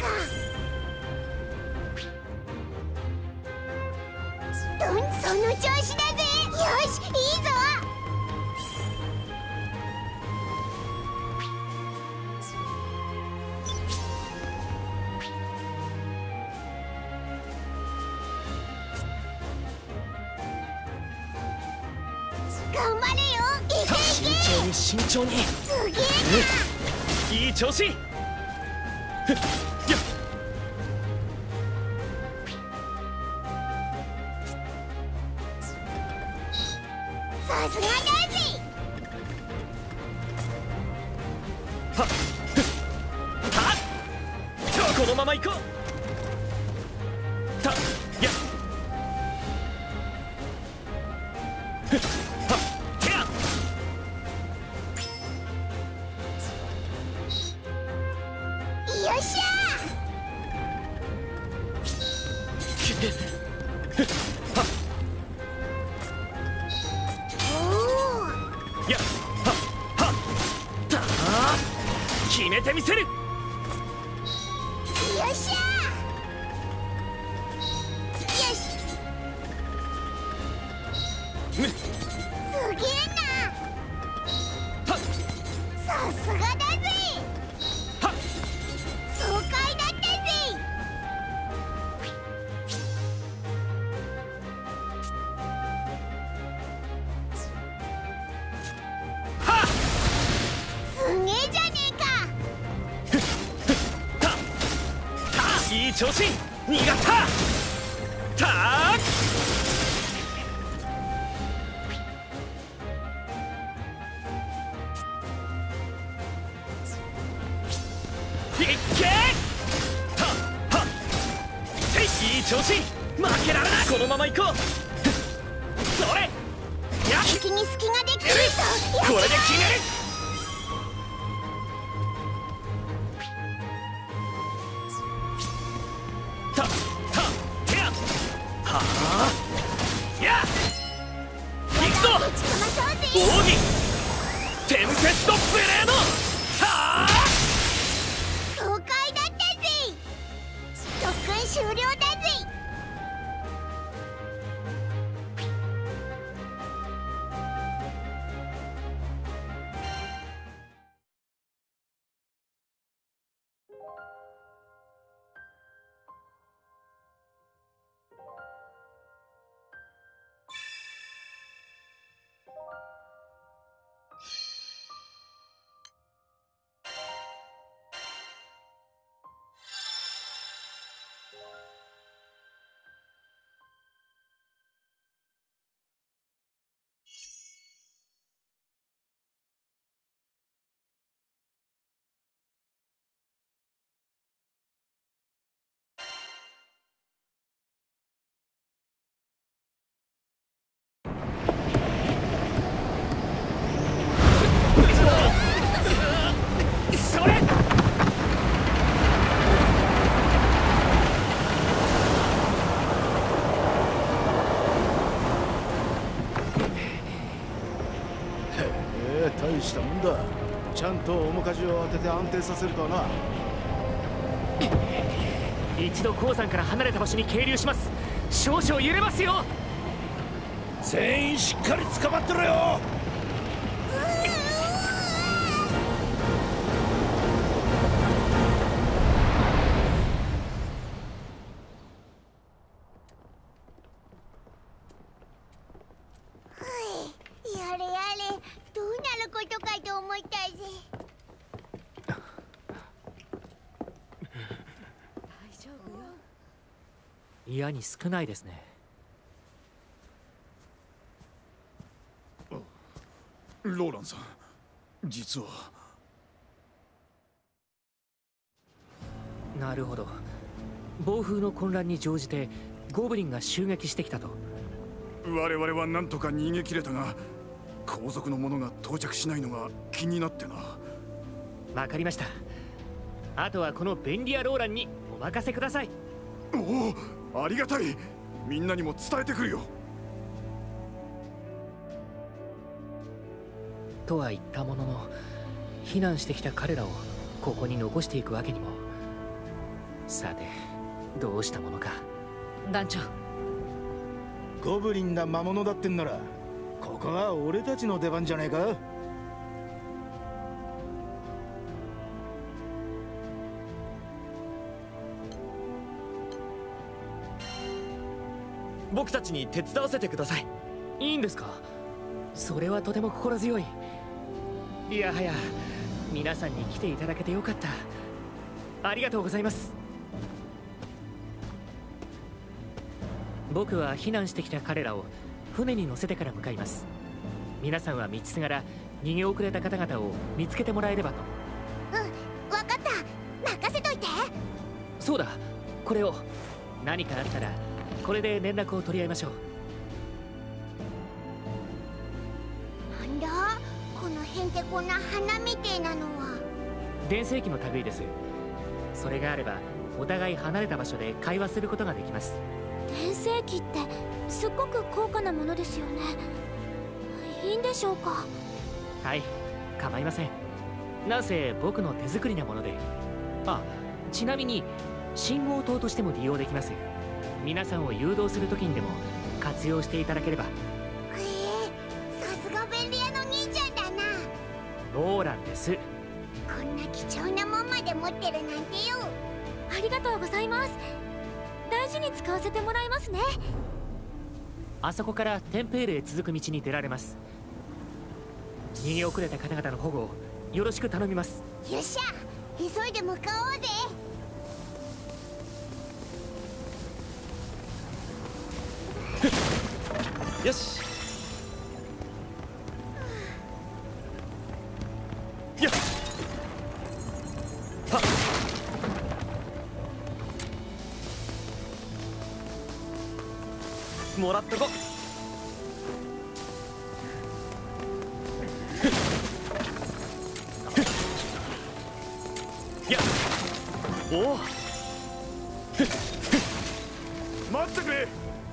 その調子だぜ。よし、いいぞ。頑張れよ。いけいけ。 慎重に。 すげえな。 いい調子。やっ。 さすがだぜ。 はっはっ。このまま行こう。たやっ。 よっしゃー。やっはっはっ。た決めてみせる。 よっしゃよし。すげえな。 はっさすがだぜ。 はっ。 爽快だったぜ。 はっ。 すげえじゃねえか。 いい調子。逃がった。たーいっけー。はっいい調子。負けられない。このまま行こう。それやっ。 敵に隙ができてるぞ。 これで決める。てやはあや行くぞ。 ぶちかまそうぜ。 奥義テンペストブレード。はあ爽快だったぜ。特訓終了だぜ。 それ大したもんだ。ちゃんと面舵を当てて安定させるとはな。 一度鉱山から離れた場所に係留します。少々揺れますよ。 全員しっかり捕まってろよ。 やれやれ、どうなることかと思ったぜ。 大丈夫よ。嫌に少ないですね。 ローランさん、実は。 なるほど。暴風の混乱に乗じてゴブリンが襲撃してきたと。 我々は何とか逃げ切れたが、後続の者が到着しないのが気になってな。 わかりました。あとはこのベンリア・ローランにお任せください。 おお、ありがたい。みんなにも伝えてくるよ。 とは言ったものの、避難してきた彼らをここに残していくわけにも。 さてどうしたものか。 団長、 ゴブリンが魔物だってんならここは俺たちの出番じゃねえか。 僕たちに手伝わせてください。いいんですか？それはとても心強い。いやはや皆さんに来ていただけてよかった。ありがとうございます。僕は避難してきた彼らを船に乗せてから向かいます。皆さんは道すがら逃げ遅れた方々を見つけてもらえればと。 うん、わかった。任せといて。 そうだ、これを。何かあったらこれで連絡を取り合いましょう。 なんだこのへんてこな花みてえなのは。 電星機の類です。それがあればお互い離れた場所で会話することができます。 電星機ってすっごく高価なものですよね。いいんでしょうか？ はい、構いません。なんせ僕の手作りなもので。あ、ちなみに信号灯としても利用できます。皆さんを誘導する時にでも活用していただければ。 へえ、さすが便利屋の兄ちゃんだな。 ローランです。 こんな貴重なもんまで持ってるなんてよ。ありがとうございます。大事に使わせてもらいますね。 あそこからテンペールへ続く道に出られます。逃げ遅れた方々の保護をよろしく頼みます。 よっしゃ、急いで向かおうぜ。 よし。やっはっ。もらっとこ。やっおお。 待ってくれ。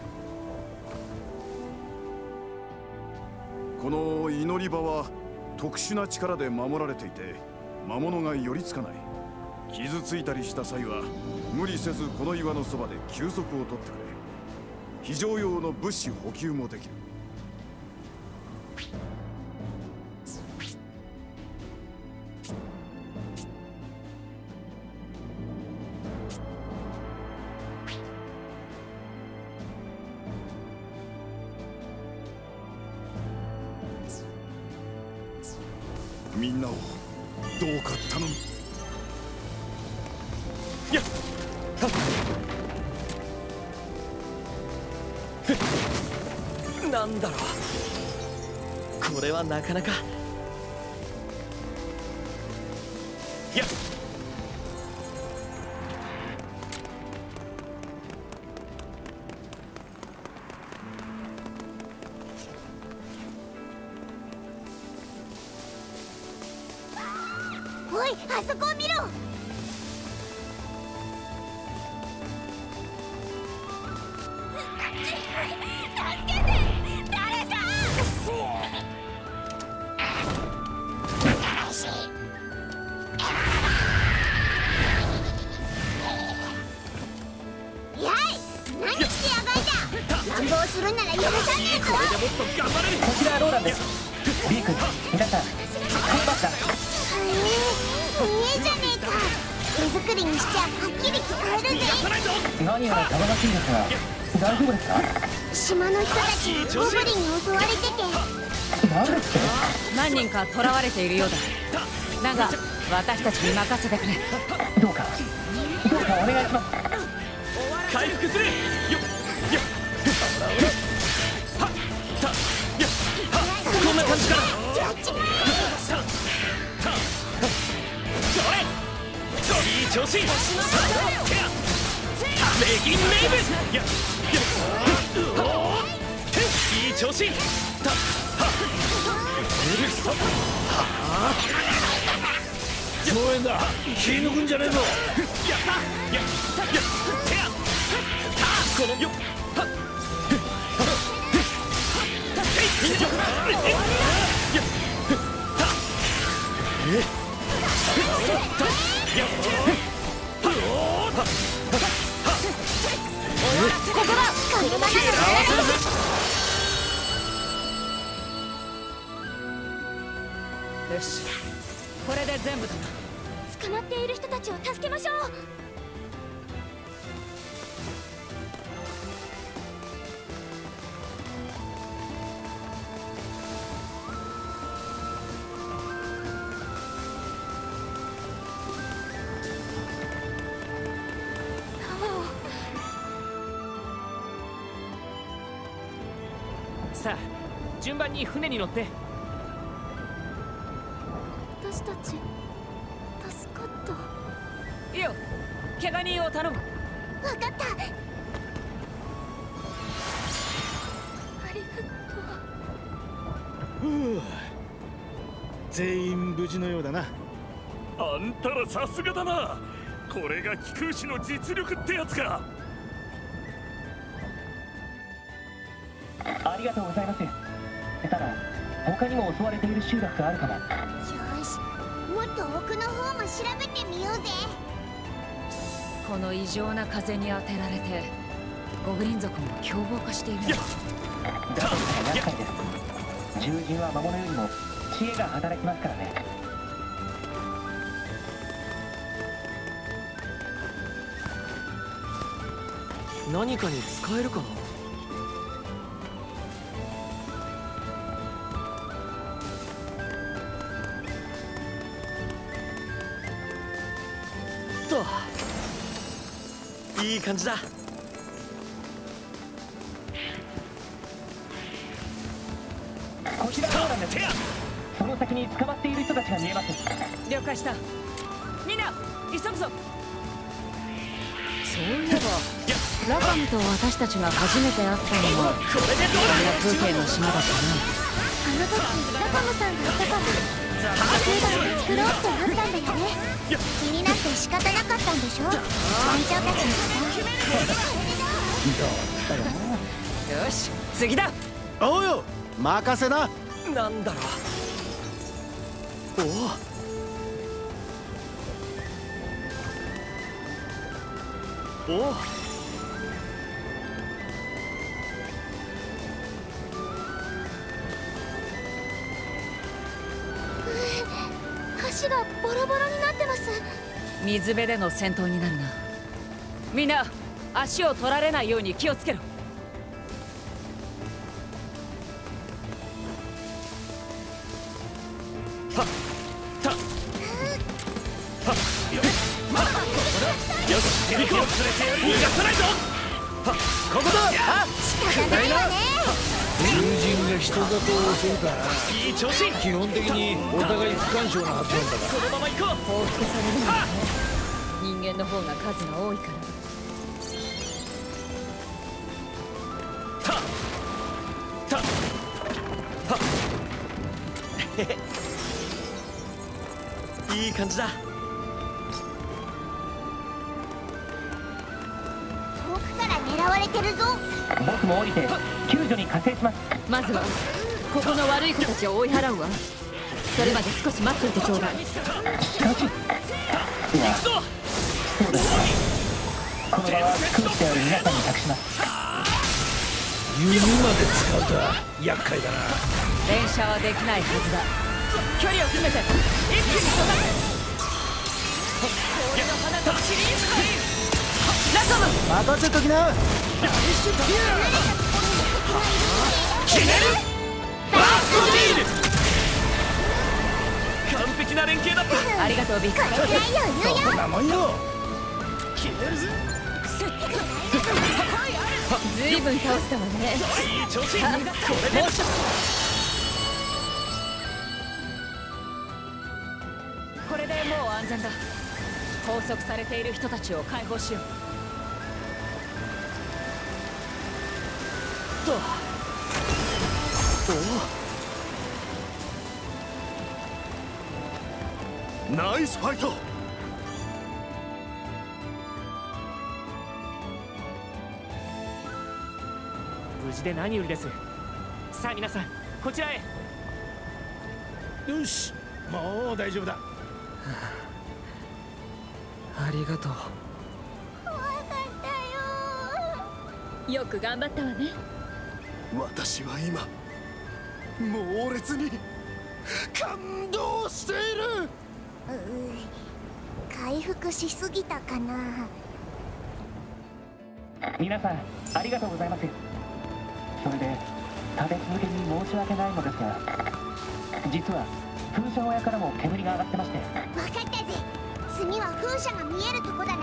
この祈り場は特殊な力で守られていて魔物が寄りつかない。傷ついたりした際は無理せずこの岩のそばで休息を取ってくれ。非常用の物資補給もできる。みんなをどうか頼む。 やっはっ。なんだろう、これはなかなか。やっおい、あそこを見ろ。助けて、誰か。やい、何してやがいだ。乱暴するなら許さねえぞ。 これでもっと頑張れる。 こちらローランです。リー君、皆さん、買いました。 すげえじゃねえか。手作りにしちゃはっきり聞こえるぜ。 何やら騒がしいですが、大丈夫ですか？ 島の人たちがゴブリンに襲われてて。 なんですって？ 何人か囚われているようだ。だが私たちに任せてくれ。 どうかお願いします。 回復する。よっよっはったよっはっ。こんな感じかな。それいい調子。メギンメイブ。やっいい調子。たはうるさ。はあ応援だ。気抜くんじゃねえぞ。 やったやっやってやこのよっはっやっよし、これで全部だな。 捕まっている人たちを助けましょう。 さあ、順番に船に乗って。 私たち助かった。 いいよ、怪我人を頼む。 分かった。ありがとう。 全員無事のようだな。 あんたらさすがだな。これが貴空士の実力ってやつか。 ありがとうございます。ただ他にも襲われている集落があるかも。 よし、もっと奥の方も調べてみようぜ。 この異常な風に当てられてゴブリン族も凶暴化しているんだ。 だとしたら厄介です。獣人は魔物よりも知恵が働きますからね。 何かに使えるかな。いい感じだ。 こちらそうなんです。その先に捕まっている人たちが見えます。 了解した。みんな急ぐぞ。そういえばラカムと私たちが初めて会ったのはこんな風景の島だったね。 あの時ラカムさんがいたから集団で作ろうってなったんだよね。気になって仕方なかったんでしょ、団長たちのこと。 よし、次だ。 おうよ、任せな。 なんだろう。おお。 橋がボロボロになってます。 水辺での戦闘になるな。みんな足を取られないように気をつけろ。 よし、手引きを連れて逃がさないぞ。ここだ。 仕方ないわね。 友人が人里を襲うからいい調子。 基本的にお互い不干渉なはずなんだが、 このまま行こう。 報復されるのはね、人間の方が数が多いから。 いい感じだ。 遠くから狙われてるぞ。 僕も降りて救助に加勢します。 まずはここの悪い子たちを追い払うわ。それまで少し待っていてちょうだい。 しかし、そうだ、この場は空気である皆さんに託します。 弓まで使うとは厄介だな。 連射はできないはずだ。距離を詰めて一気に育て。氷の花とシリーズコインラカム任せときな。 決める。バーストビール。完璧な連携だった。 ありがとうビッグ。 これくらい余裕よ。 こんなもんよ。 決めるぜ。 ずいぶん倒したわね。 いい調子。これでこれでもう安全だ。拘束されている人たちを解放しよう。 ナイスファイト。 無事で何よりです。さあ皆さん、こちらへ。 よし、もう大丈夫だ。 ありがとう。 怖かったよ。 よく頑張ったわね。 私は今猛烈に感動している。 回復しすぎたかな。 皆さんありがとうございます。それで立て続けに申し訳ないのですが、実は風車小屋からも煙が上がってまして。 分かったぜ。次は風車が見えるとこだな。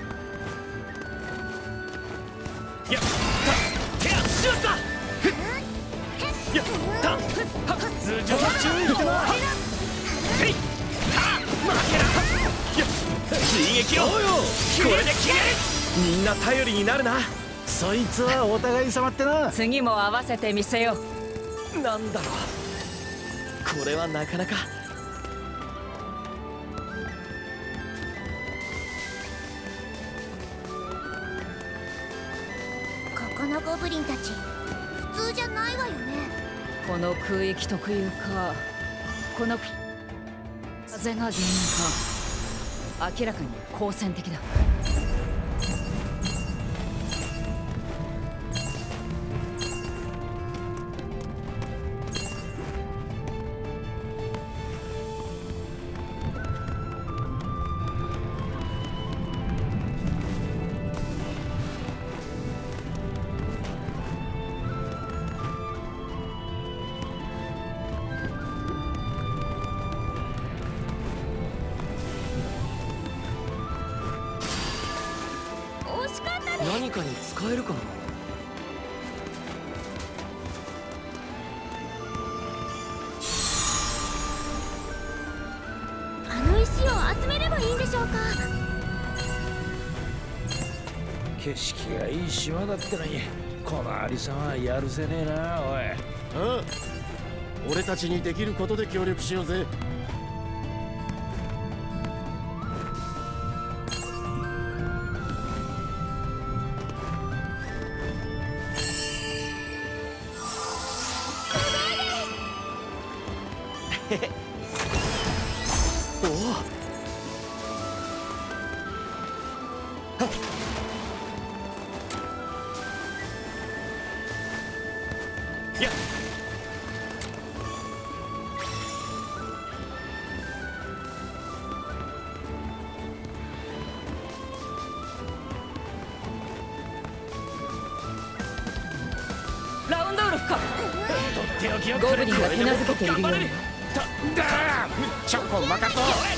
やった手足しまったやったはっ通常注意してなへいは負けらや追撃をこれで決める。みんな頼りになるな。 そいつはお互い様ってな。 次も合わせてみせよう。 なんだろう、これはなかなか。 ここのゴブリンたち普通じゃないわよね。 この空域特有か、この風が原因か、明らかに好戦的だ。 何かに使えるかな。 あの石を集めればいいんでしょうか。 景色がいい島だってのにこのありさまはやるせねえな。おい、 ああ、俺たちにできることで協力しようぜ。 おおやっラウンドウルフか。 とっておきをゴブリンが手なずけているように。 ちょっと任と。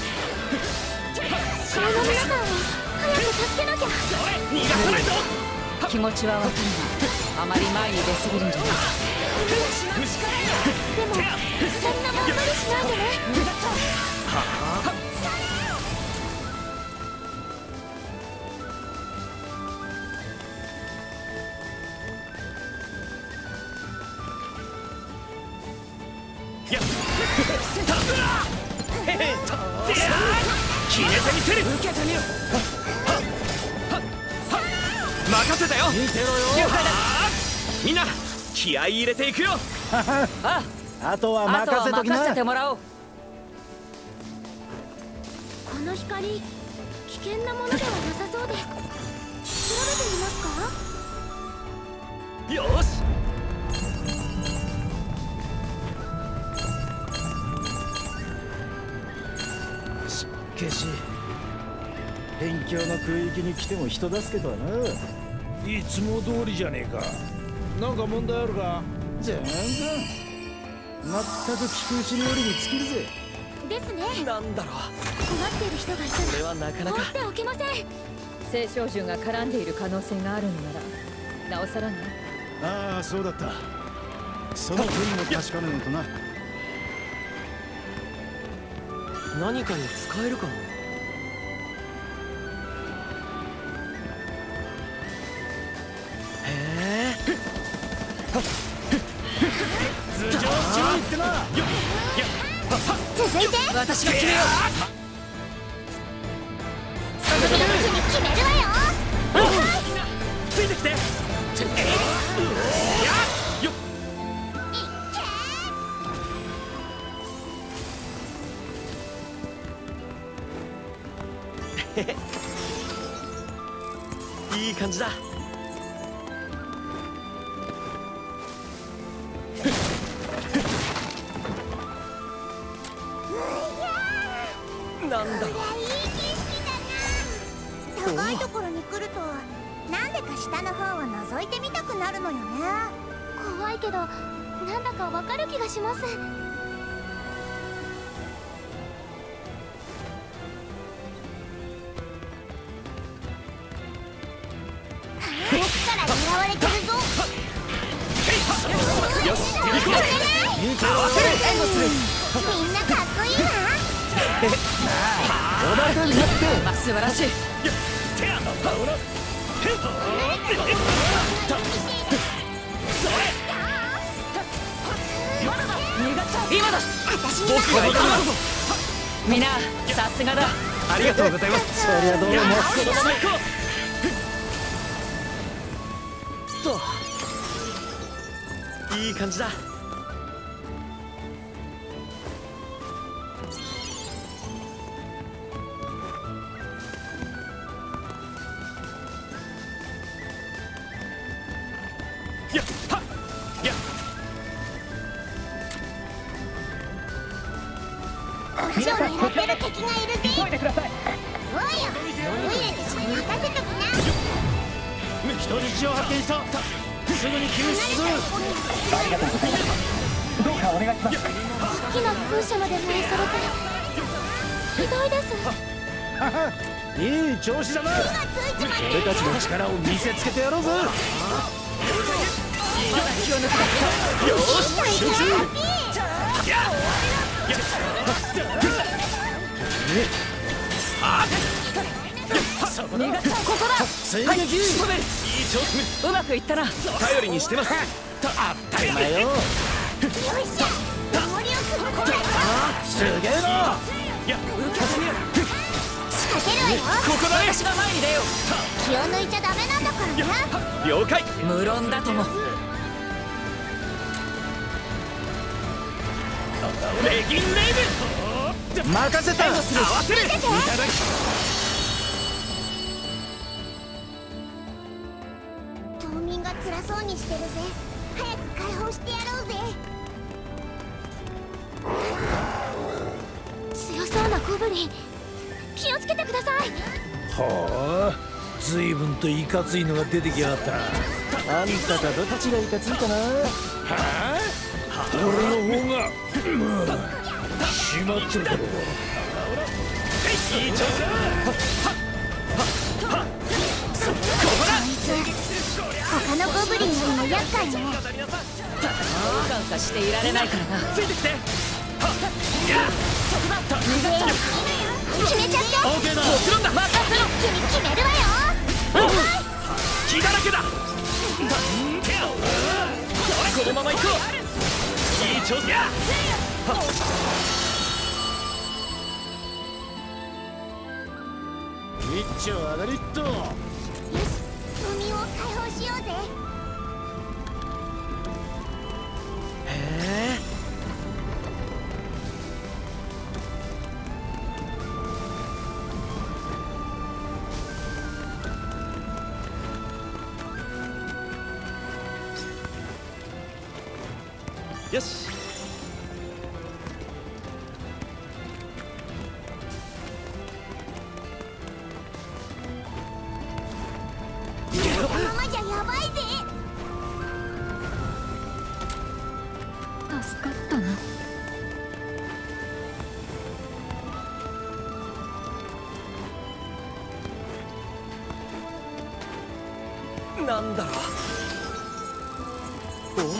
島の皆さんを早く助けなきゃ。 逃がさないぞ。 気持ちはわかるが、あまり前に出すぎるんじゃないか。 でもそんなまんまりしないでね。 やっ決めてみせる。受けてみよ。任せたよ。 見てろよ。 みんな気合い入れていくよ。 あとはあとは任せとき任せてな。 もらおう。 この光危険なものではなさそうです。調べてみますか。 よし。 しかし辺境の空域に来ても人助けとはな。 いつも通りじゃねえか。なんか問題あるか。 全然全く聞くうちによりに尽きるぜ。 ですね。 なんだろう、 困っている人がいたらこれはなかなか。 放っておけません。 青少獣が絡んでいる可能性があるのならなおさらね。 ああ、そうだった。その点も確かめないとな。 何かに使えるかな。 頭上注意ってな。 続いて私が決めよ特別に決めるわよ。 ついてきて。よっ。いい感じだ。 なんだろう。 いい景色だな。高いところに来るとなんでか下の方を覗いてみたくなるのよね。怖いけどなんだかわかる気がします。遠くから狙われてるぞ。 よし、行こう。合わせる。援護する。 みんなかっこいいわ。 お前だって。 素晴らしい。 手やほら。 今だ。 僕が行くぞ。 みんなさすがだ。 ありがとうございます。 そりゃどうも。 このまま行こう。いい感じだ。やっはっやっ。 星を狙ってる敵がいるぜ。 急いでください。 おいよ、トイレで任せときな。 人質を発見した。すぐに救出する。 ありがとうございます。どうかお願いします。 大きな風車まで燃やされてひどいです。 いい調子だな。 火がついちまって俺たちの力を見せつけてやろうぞ。 よし、集中。やっ。 ここだ。 追撃。 いい調子。 うまくいったな。 頼りにしてます。 当たり前よ。 よいしょ、守りを崩さない。 すげえな。 やっ、受けてみる。 仕掛けるわよ。 ここだね。 私が前に出よ気を抜いちゃダメなんだからね。 了解。 う。無論だとも。 レギンレイブ。 任せた。 合わせる。いただき。 島民が辛そうにしてるぜ。早く解放してやろうぜ。強そうなゴブリン、気をつけてください。 ほう、随分といかついのが出てきやがった。あんたかどっちがいかついかな。はあ、俺の方がしまってるだろう。 いい調子だ。 他のゴブリンよりも厄介ね。 感化していられないからな。 ついてきて。 決めちゃって。 オーケーだ。もちろんだ。 任せろ。君決めるわよ。 気だらけだ。このまま行こう。いい調子や。 一丁上がりっと。 よし、島民を解放しようぜ。 へえ。よし。 このままじゃやばいぜ。 助かったな。 なんだろう。お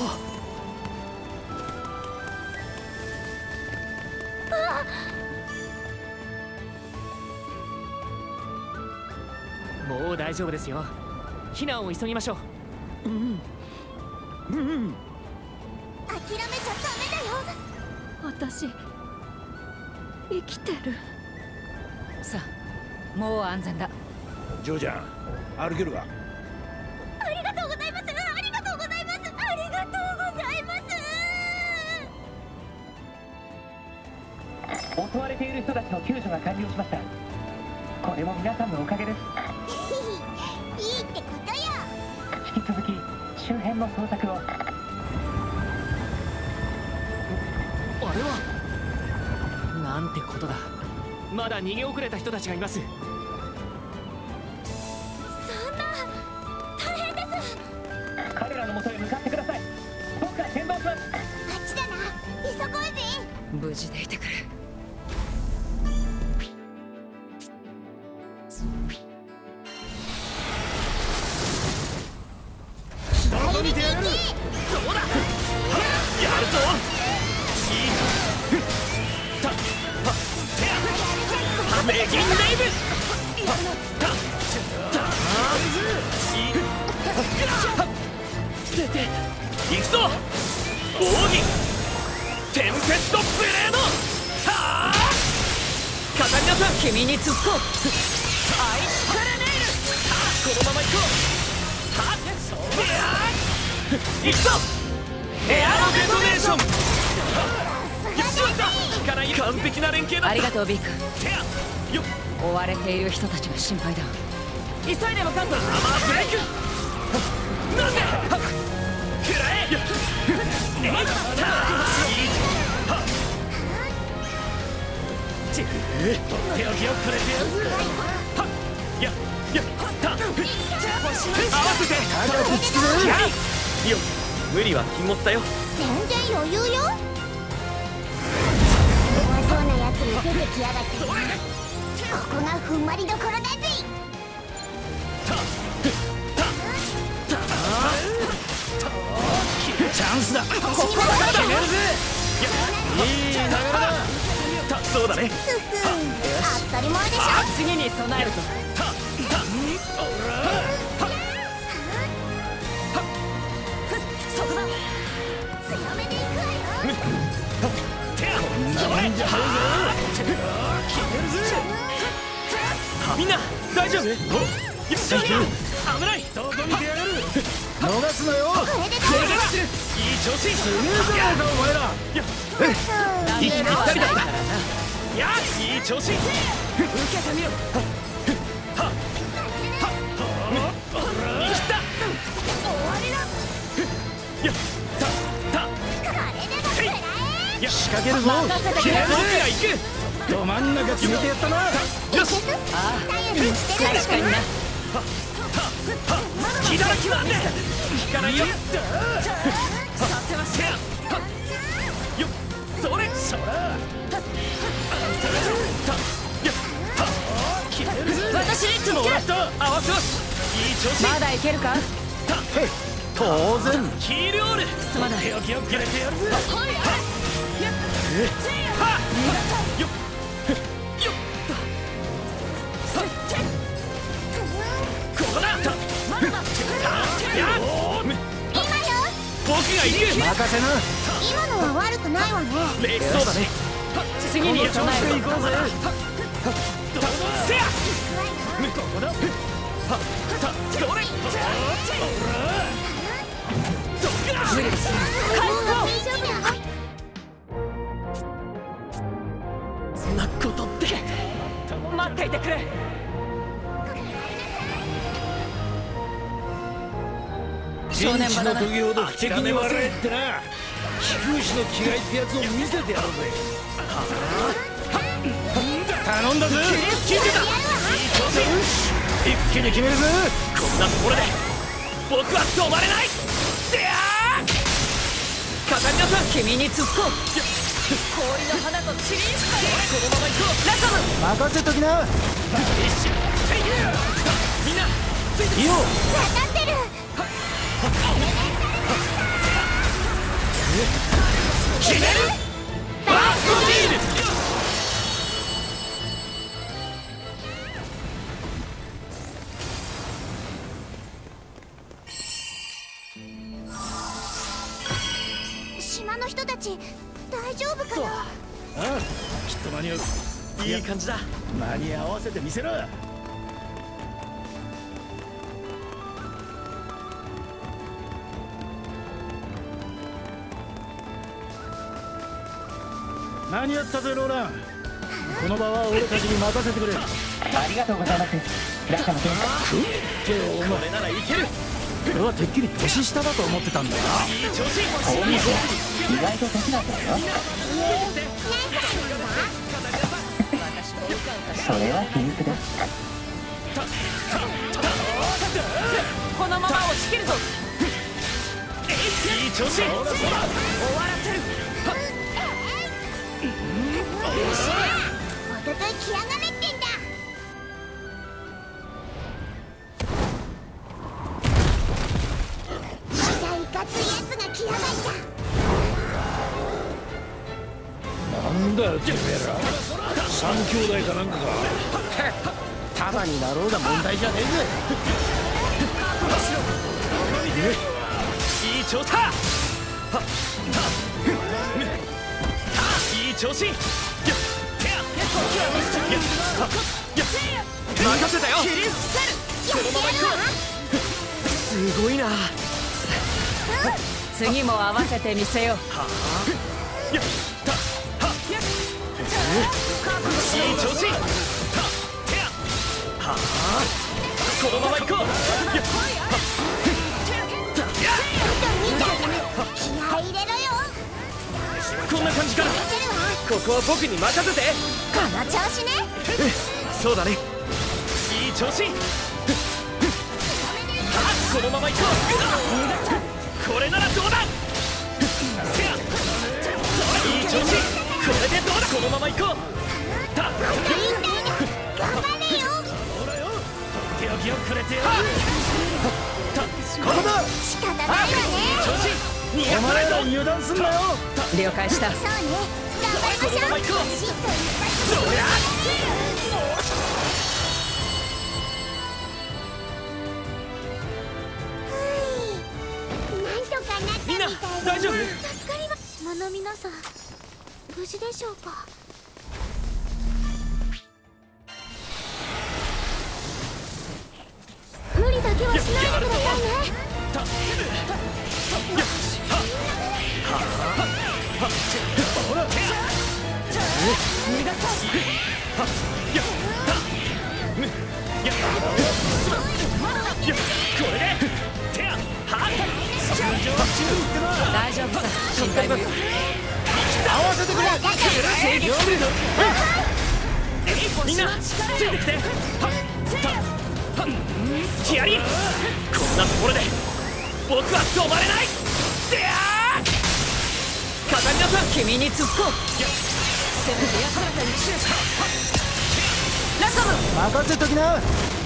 お。もう大丈夫ですよ。避難を急ぎましょう。 諦めちゃダメだよ。 私生きてる。さあ、もう安全だ。 ジョーちゃん、歩けるか。 ありがとうございます。ありがとうございます。ありがとうございます。 襲われている人たちの救助が完了しました。これも皆さんのおかげです。 いいってことよ。 引き続き周辺の捜索を。 あれはなんてことだ。 まだ逃げ遅れた人たちがいます。 そんな大変です。 彼らの元へ向かってください。僕が先導します。 あっちだな、急ごうぜ。 無事でいてくれ。 どこに手やる。 そうだ、やるぞ。レギンレイブ。行くぞ。奥義テンペストブレード。はあ、カタリナさん、 君に続こう。 アイスカレネイル。このまま行こう。はっ、行くぞ。エアロデトネーション。よし、効かない完璧な連携だった。 ありがとうビッグ。 よっ、 追われている人たちが心配だ。 急いで向かうぞ。アマーブレイク。なんでくらえ。えいったとっておきをくれてやる。はっ、やった合わせてよ、無理は禁物だよ。 全然余裕よ。弱そうなやつに出てきやがってな。ここが踏ん張りどころだぜ。 チャンスだ。ここだ。決めるぜ。いい流れだ。 そうだね。 当たり前でしょ。 次に備えるぞ。 そこだ。強めでいくわよ。 みんな大丈夫？よっしゃ、危ない。 どこ見てやがる。逃すなよ。 これでいい調子。 すげえじゃないかお前ら。 息ぴったりだった。いや、いい調子。受けてみろ。はっはっ、生きた。 終わりだ。 やったこれでも食らえ。 仕掛けるぞ。 決めるぞ。僕が行く。 ど真ん中決めてやったな。 よし、 頼りにしてるんだ確かにな。 気だらけなんで引かないよ。させません。よっ、それそら。 私に続け。 もらった。合わせます。いい調子。 まだいけるか。 当然。 ヒールオール。 すまない。 手を気をくれてやるぜ。はっ、よっよっと。ここだ。やっ、 今よ。 僕が行く。 任せな。 今のは悪くないわね。 そうだね。 次に備えるぞ。 せや。ここだ。はっ、それ。 無理です。 そんなことって。 待っていてくれ。 陣地の時ほど不敵に笑えってな。飛空士の気概ってやつを見せてやろうぜ。頼んだぜ。 聞いてた。 一気に決めるぜ。 こんなところで僕は止まれない。でやー、カタリナさん、 君に続こう。氷の花とチリンスカイ。 このまま行こう。ラカム、 任せときな。 みんなついていいよ。 当たってる。 決める。バーストビール。 島の人たち大丈夫かな。 ああ、きっと間に合う。 いい感じだ。 間に合わせてみせろ。間に合ったぜローラン。この場は俺たちに任せてくれ。 ありがとうございます。ラカの天使。 これならいける。 俺はてっきり年下だと思ってたんだよ。 いい調子。 意外と年なんだよ。 何歳なんだ。 それは皮肉です。 このまま押し切るぞ。 いい調子。終わらせる。 おととい来やがれってんだ。またいかついやつが来やがった。 なんだよてめえら、三兄弟かなんかか。束になろうが問題じゃねえぜ。 いい調子。いい調子。任せたよ。このまま行こう。すごいな。 次も合わせてみせよう。 いい調子。このまま行こう。 気合い入れろよ。 こんな感じかな。ここは僕に任せて。 この調子ね。 そうだね。いい調子。このまま行こう。これならどうだ。いい調子。これでどうだ。このまま行こう。 頑張れよ。 手置きをくれてよ。 ここだ。 仕方ないわね。 調子。 お前ら油断すんなよ。 了解した。 そうね。頑張りましょう。 このまま行こう。そりゃ。 なんとかなったみたいだな。 大丈夫？ 助かります。島の皆さん、無事でしょうか。無理だけはしないでくださいね。 大丈夫さ。心配無用。 合わせてくれ。 みんなついてきて。ヒアリ、こんなところで僕は止まれない。カタリナさん、 君に続こう。せめて安らかにシュート。ラコム、 任せときな。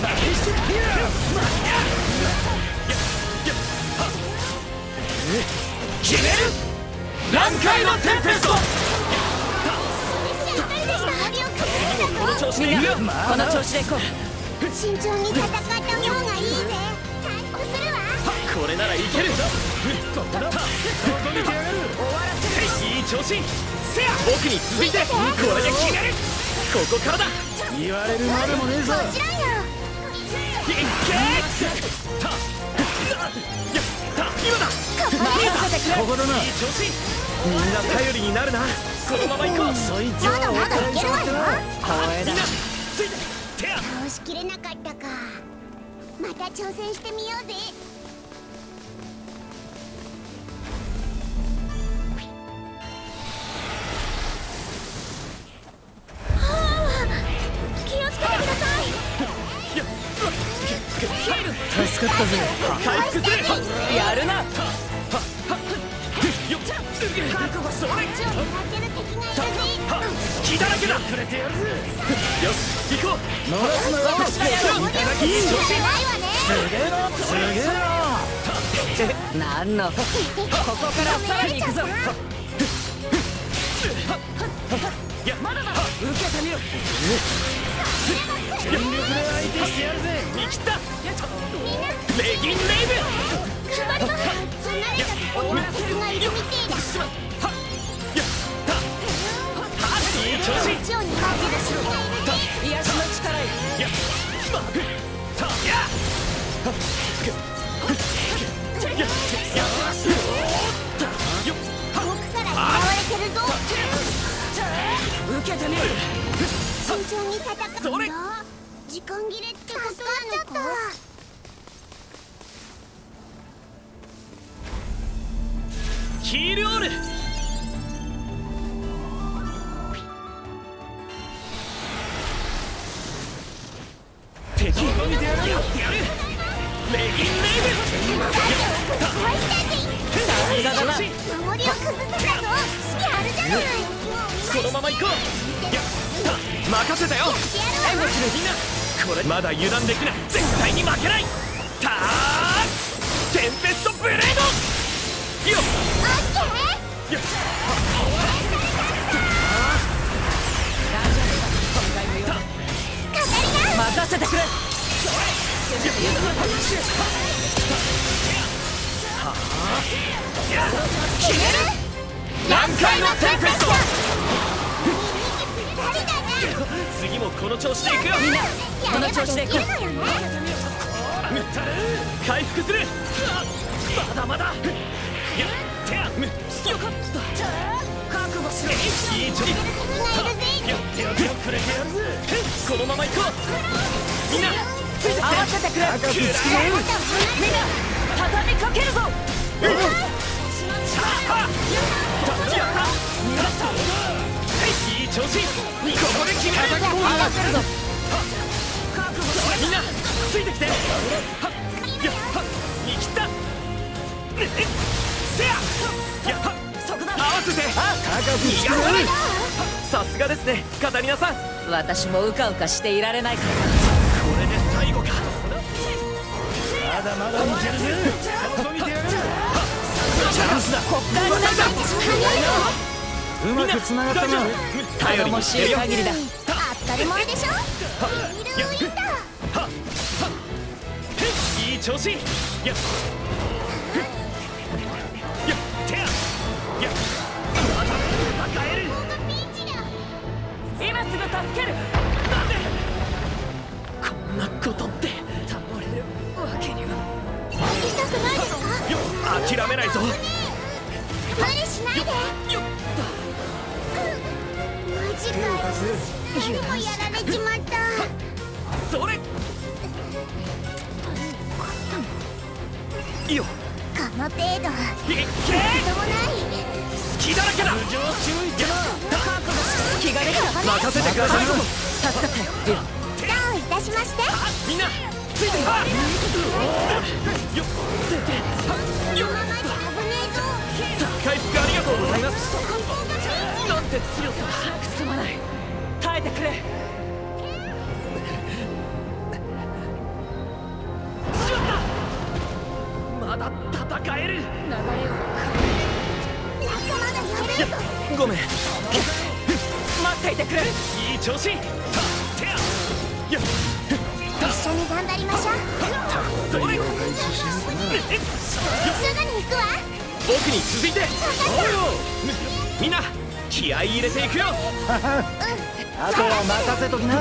決める。南海のテンペスト。この調子でいくよ。 この調子でいこう。 慎重に戦った方がいいぜ。担保するわ。 これならいける。いい調子。せや、僕に続いてこれで決める。ここからだ。 言われるまでもねえぞ。 もちろんよ。 いけ。今だ。 任せてくれ。 ここだな。 いい調子。みんな頼りになるな。このまま行こう。 そいつはまだまだいけるわよ。 光栄だ。 みんなついて。手や。 倒しきれなかったか。また挑戦してみようぜ。気をつけてください。 助かったぜ。 回復する。 やるな。 覚悟。それ。 こっちを狙ってる敵がいるぜ。 隙だらけだ。くれてやるぜ。よし、行こう。 乗らすなよ。 いい調子。 ないわね。 すげえな。すげえな。 なんの。ここからさらに行くぞ。 まだだ。受けてみろ。全力で相手してやるぜ。見切った。レギンレイブ。 離れた敵がいるみてえだ。 いい調子。 こっちを狙ってる敵がいるぜ。 癒しの力い。 僕から狙われてるぞ。 受けてみる。 慎重に戦うんだ。時間切れってことなのか。 ヒールオール。 撃やってやる。レギンレイブ。 さすがだな。 守りを崩せたぞ。やるじゃない。 このまま行こう。任せたよ。援護するみんな。これまだ油断できない。絶対に負けない。ターンテンペストブレード。よっ。 オッケー。 よっ。 任せてくれ。 何回のテンペスト。次もこの調子でいくよ。 この調子でいこう。 回復する。まだまだ。よってや。よかった。覚悟しろ。いい調子。やってやるよ。くれてやるぜ。このまま行こう。みんなついてきて。 合わせてくれ。 赤くつくぜ。 みんな畳みかけるぞ。 やったいい調子。ここで決める。 合わせるぞ。 みんなついてきて。はっやっはっ見切った。せややっはっ合わせて。さすがですねカタリナさん。 私もうかうかしていられないからな。 これで最後か。 まだまだ見てるぜ。見てやる。 チャンスだ。 うまくつながったな。 頼りにしてるよ。 限りだ。 当たり前でしょ。いるウィンだ。 いい調子。やっやってや。やまた戦える。 今すぐ助ける。 なんでこんなことって。 倒れるわけには。 痛くないですか。 よ諦めないぞ。 無理しないで。 よマジかよ。でもやられちまった。 それよこの程度。 いけともない。 隙だらけだ。 気ができた。 任せてください。 助かったよ。 どういたしまして。 みんなついてこい。よこのままじゃ危ねえぞ。 回復ありがとうございます。なんて強さだ。 すまない。耐えてくれ。 しまった。まだ戦える。 流れを仲間がやれるぞ。 ごめん。 待っていてくれ。 いい調子。てやよ一緒に頑張りましょう。 それすぐに行くわ。 僕に続いて。みんな気合い入れていくよ。 あとは任せときな。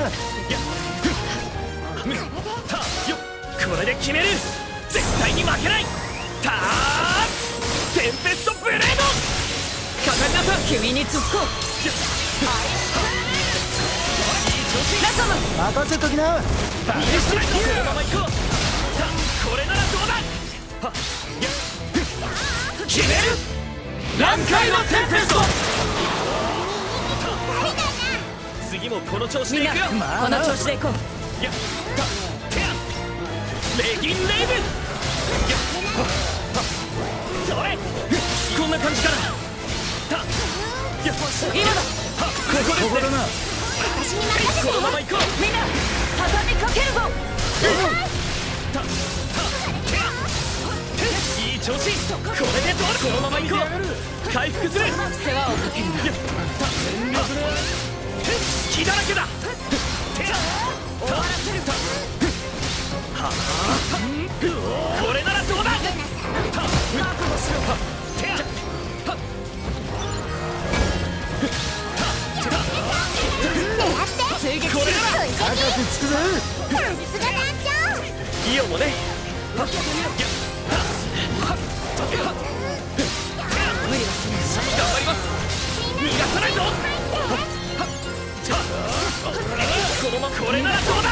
これで決める。絶対に負けない。ターンテンペストブレード。カタリナさん君に続こう。 仲間任せときな。 このまま行こう。これならどうだ。決める。何回のテンペスト。次もこの調子でいくよ。 この調子でいこう。 やてやレギンレイブ。それこんな感じかな。 今だ。 ここですね。 私に任せて。 このまま行こう。 みんな畳みかけるぞ。 いい調子。これでどうだ。このまま行こう。回復する。 世話をかけるな。 隙だらけだ。 終わらせる。 これならどうだ。 覚悟しろ。追撃する。 これなら赤くつくぜ。 さすが団長。 イオもね。 無理はしない。 頑張ります。逃がさないぞ。このままこれならどうだ。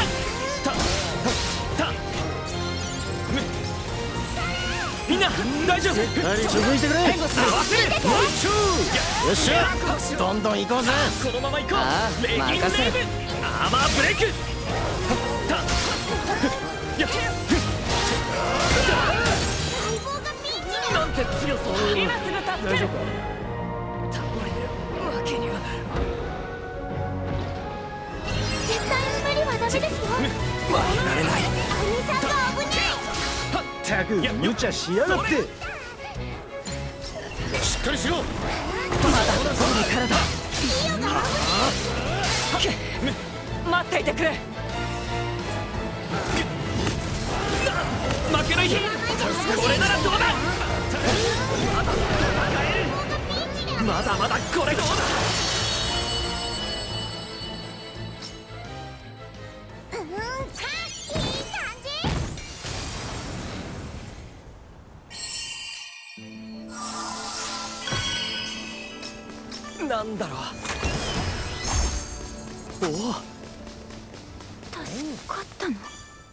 みんな大丈夫。 続いてくれ。 合わせる。 よっしゃ。どんどん行こうぜ。 このまま行こああう。レギンレイブ任せる。 アーマーブレイク。 なんて強そう。 今すぐ助ける。倒れるわけには。 絶対に無理はダメですよ。 負けられない。 兄さんが危ない。 ったく無茶しやがって。しっかりしろ。 まだそこに体。待っていてくれ。 負けない日。これならどうだ。まだまだこれどうだ。 いい感じ。 なんだろう。おお。 助かったの？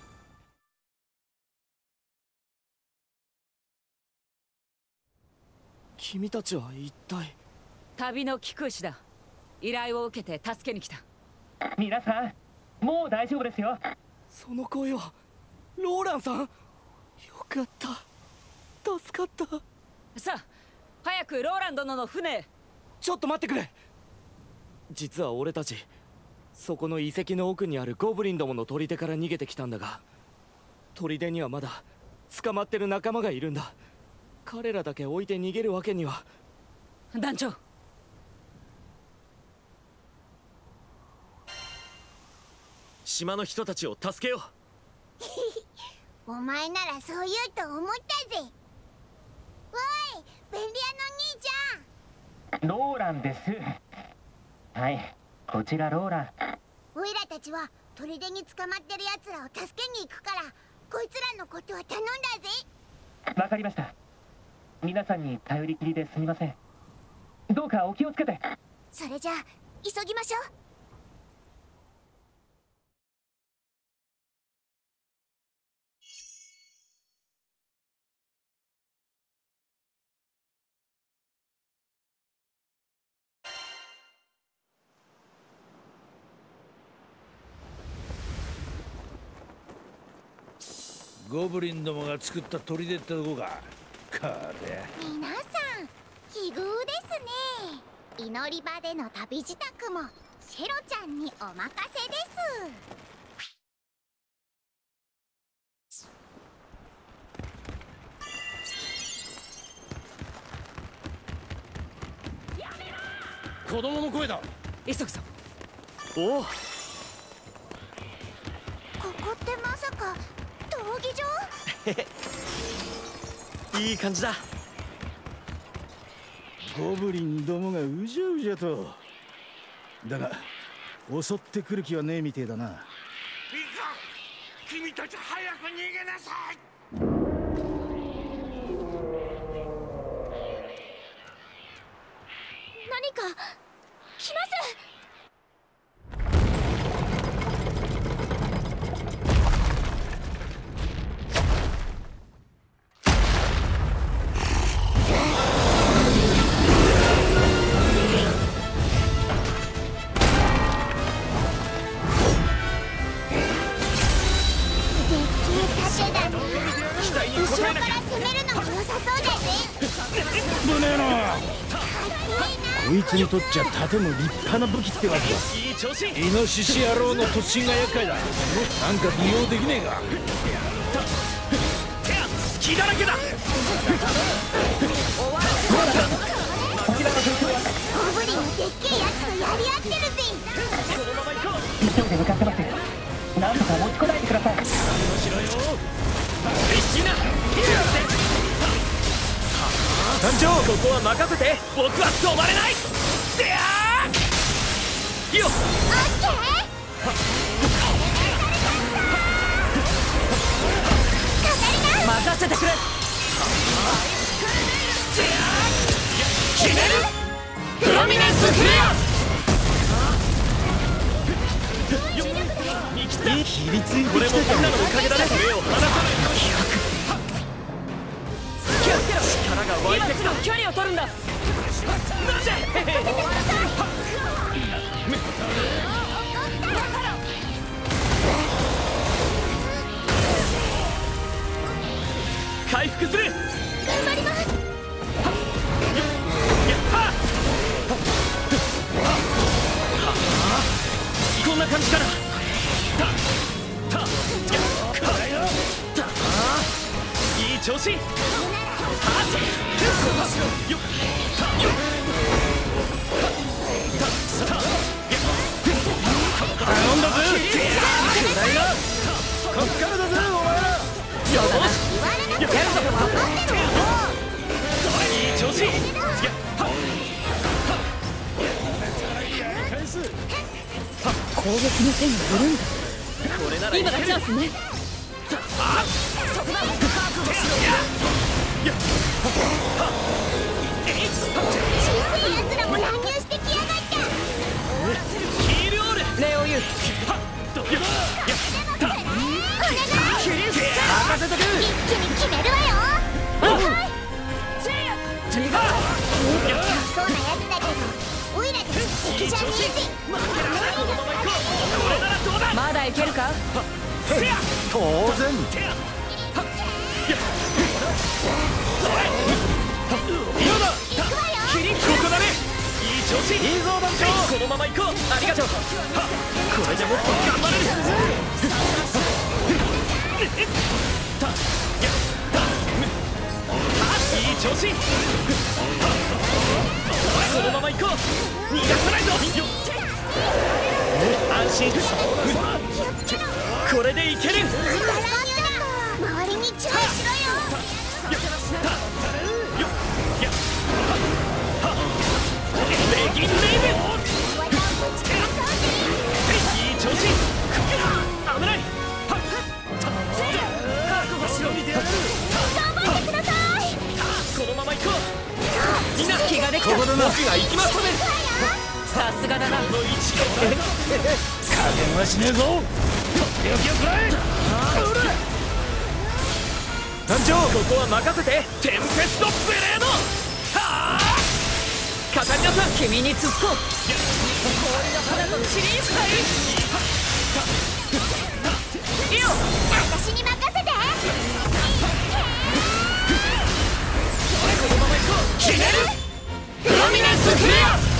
君たちは一体。 旅の貴公子だ。依頼を受けて助けに来た。 皆さん、もう大丈夫ですよ。 その声はローランさん。よかった、助かった。 さあ早くローラン殿の船へ。 ちょっと待ってくれ。実は俺たちそこの遺跡の奥にあるゴブリンどもの砦から逃げてきたんだが、砦にはまだ捕まってる仲間がいるんだ。彼らだけ置いて逃げるわけには。 団長、 島の人たちを助けよお前ならそう言うと思ったぜ。おい、便利屋の兄ちゃん。 ローランです。はい、こちらローラン。 おいらたちは砦に捕まってる奴らを助けに行くから、こいつらのことは頼んだぜ。 わかりました。皆さんに頼りきりですみません。どうかお気をつけて。 それじゃあ急ぎましょう。 ゴブリンどもが作った砦ってとこか。これ皆さん、奇遇ですね。祈り場での旅支度もシェロちゃんにお任せです。 子供の声だ。 急ぐぞ。 おお。 ここってまさか闘技場？ いい感じだ。 ゴブリンどもがうじゃうじゃと。だが襲ってくる気はねえみてえだな。いいか、君たち早く逃げなさい。 何か来ます。 こいつにとっちゃ盾も立派な武器ってわけだ。 いい調子。 イノシシ野郎の突進が厄介だ。なんか利用できねえか。 隙だらけだ。 ゴブリンのでっけえやつとやり合ってるぜ。 このまま行こう。 急いで向かってます。なんとか持ちこないでください。 後ろよ。必死な。団長、ここは任せて。僕は止まれない。でやーよっ。オッケー。任せてくれ。 決める。プロミネンスフレア。見切った。 ひりついてきた。 これもみんなのおかげだね。目を離さない。 気をつけろ。 力が湧いてきた。 今すぐ距離を取るんだ。 なんで。 こんな感じかな。いい調子。頼んだぜ。こっからだぜお前ら。よし、やるぞ。いい調子。 攻撃の線が緩んだ。 これなら今がチャンスね。 小さい奴らも乱入してきやがった。 ヒールオール。 レオユー任せとく。 一気に決めるわよ。そうなやつだけどオイラたち敵じゃねえぜ。 まだいけるか。 当然。 今だ。ここだね。いい調子。いいぞ団長。このまま行こう。ありがとう。これでもっと頑張れる。いい調子。このまま行こう。逃がさないぞ。安心。これでいける。 周りに注意しろよ。 レギンレイブ。いい調子。危ない。覚悟しろ。 頑張ってください。 このまま行こう。みんな気ができた。 僕が行きますね。 さすがだな。 この一度加減はしねえぞ。 病気を食らえ。団長、ここは任せて。テンペストブレード。はあ、カタリナさん、 君に続こう。氷の肌とチリンスタイル。いいよ。 私に任せて。 このまま行こう。決める。プロミネンスクリア。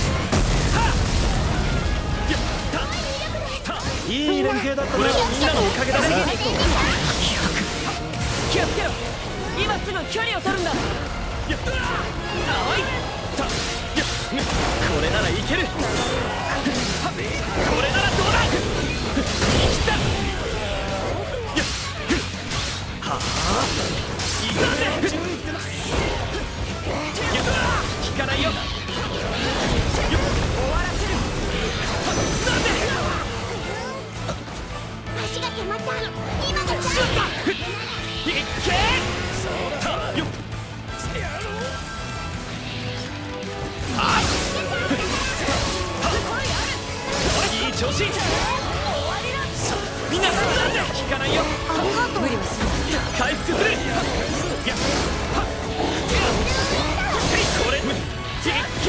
いい連携だったこれはみんなのおかげだね。 気をつけろ。今すぐ距離を取るんだ。 これならいける。これならどうだ。生きた。はあ、いかんね。効かないよ。終わらせる。なんで。 足が止まった。今がチャンスだ。 いっけ。そうだよ。いい調子。みんな引かないよ。 無理はする。 回復する。これいっけ。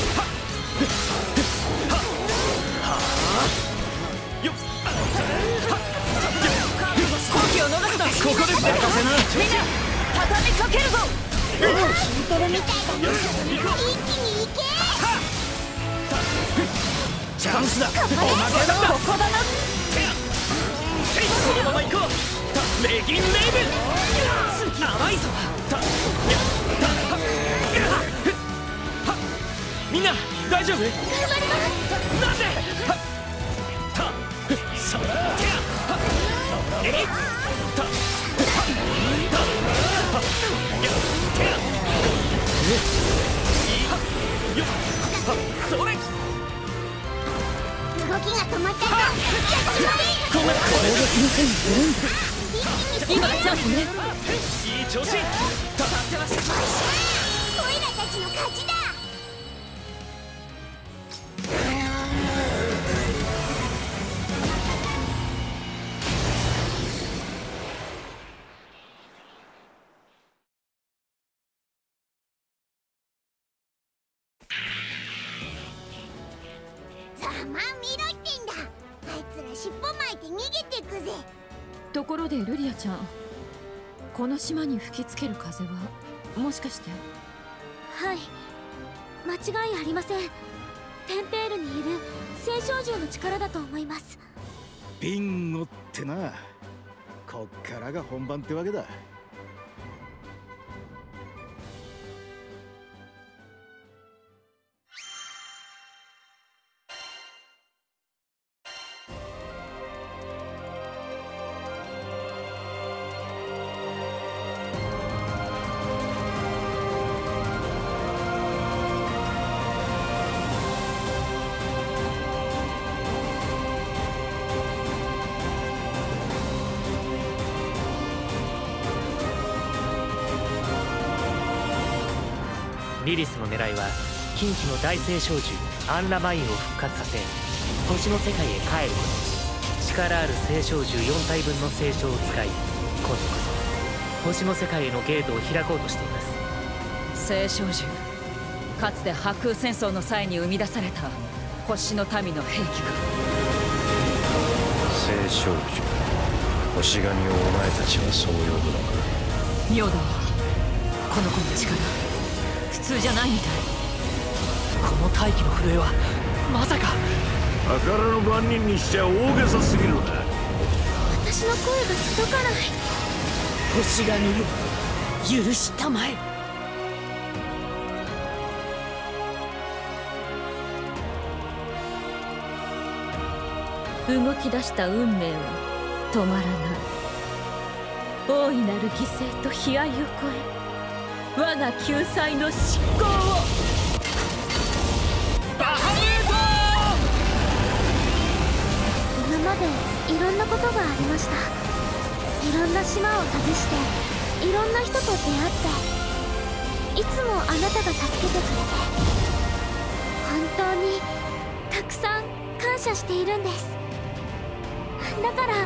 好機を逃すな。 ここですね。 みんな畳みかけるぞ。 聞いてるみたいだね。一気に行け。 チャンスだ。 ここだな。 このまま行こう。レギンレイブ。甘いぞ。みんな大丈夫？なんで？それ。 動きが止まったぞ。 今がチャンスね。 いい調子。 オイラたちの勝ちだ。ざまあみろってんだ。あいつら尻尾巻いて逃げてくぜ。 ところでルリアちゃん、この島に吹きつける風はもしかして。 はい、間違いありません。 テンペールにいる聖少獣の力だと思います。 ビンゴってな、こっからが本番ってわけだ。 リリスの狙いは近畿の大聖少獣アンラマインを復活させ星の世界へ帰ること。力ある聖少獣4体分の聖書を使い、今度こそ星の世界へのゲートを開こうとしています。 聖少獣、かつて破空戦争の際に生み出された星の民の兵器か。 聖少獣、星神をお前たちはそう呼ぶのか。 妙だわ、この子の力普通じゃないみたい。 この大気の震えはまさか。 宝の番人にしちゃ大げさすぎるな。 私の声が届かない。 星神よ、許したまえ。動き出した運命は止まらない。大いなる犠牲と悲哀を超え、我が救済の執行を。 今までいろんなことがありました。いろんな島を旅していろんな人と出会って、いつもあなたが助けてくれて、本当にたくさん感謝しているんです。だから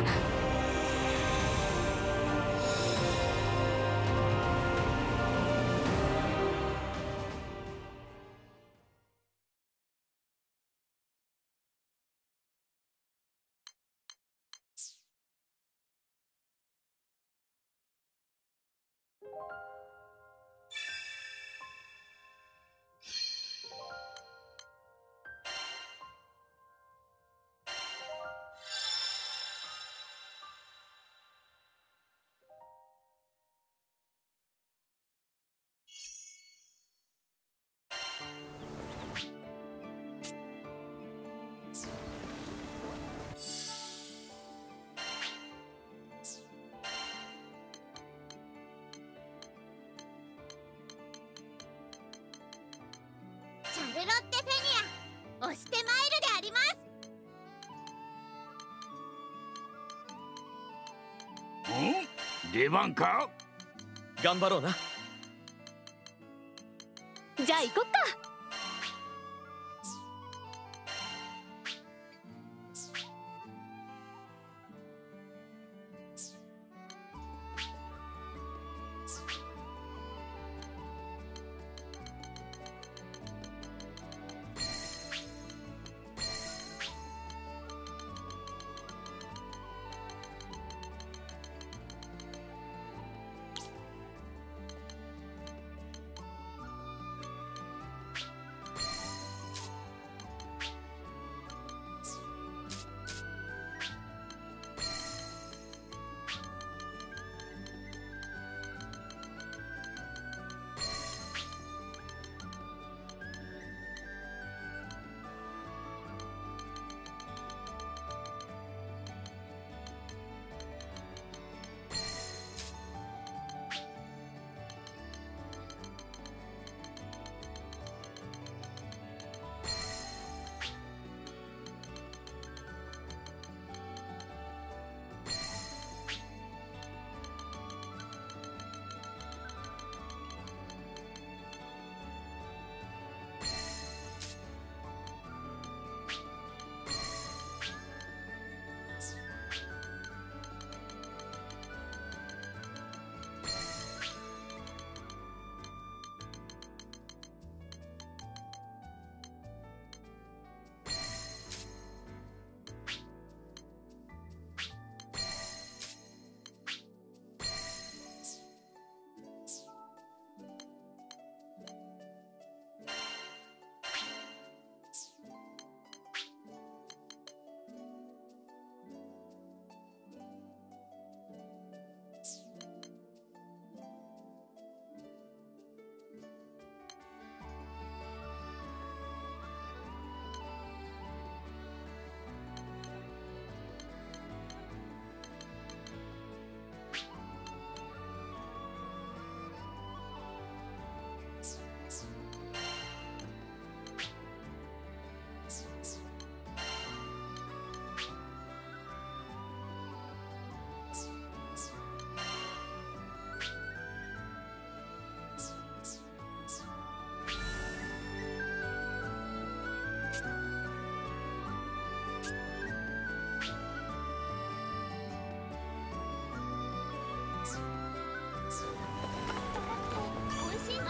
シャルロッテ・フェニア、押してマイルであります。 出番か。 頑張ろうな。 じゃあ行こっか。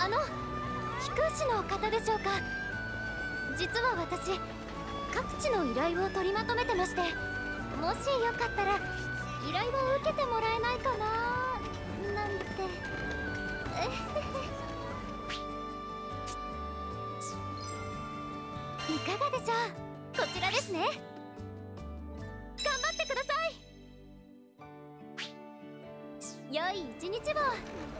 飛空士の方でしょうか。実は私各地の依頼を取りまとめてまして、もしよかったら依頼を受けてもらえないかななんて。いかがでしょう。こちらですね。頑張ってください。良い一日を。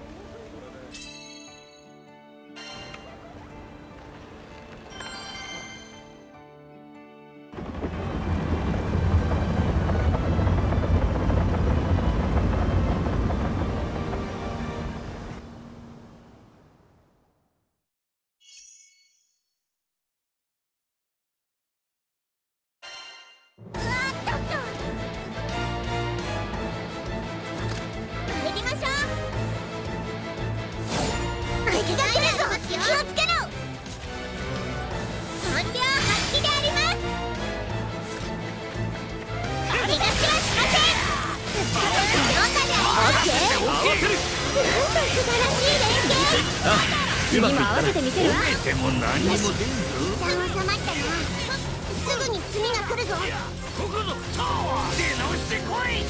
次も合わせてみせるわ。でも何にも出んぞ。 一旦収まったな。すぐに次が来るぞ。 ここぞタワー出直してこい。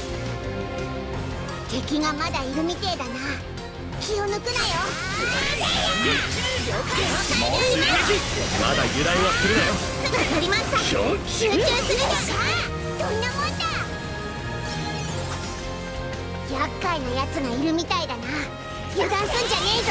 敵がまだいるみてえだな。気を抜くなよ。 まだ由来はするなよ。 わかりました。集中するんだ。どんなもんだ。厄介なやつがいるみたいだな。油断すんじゃねえぞ。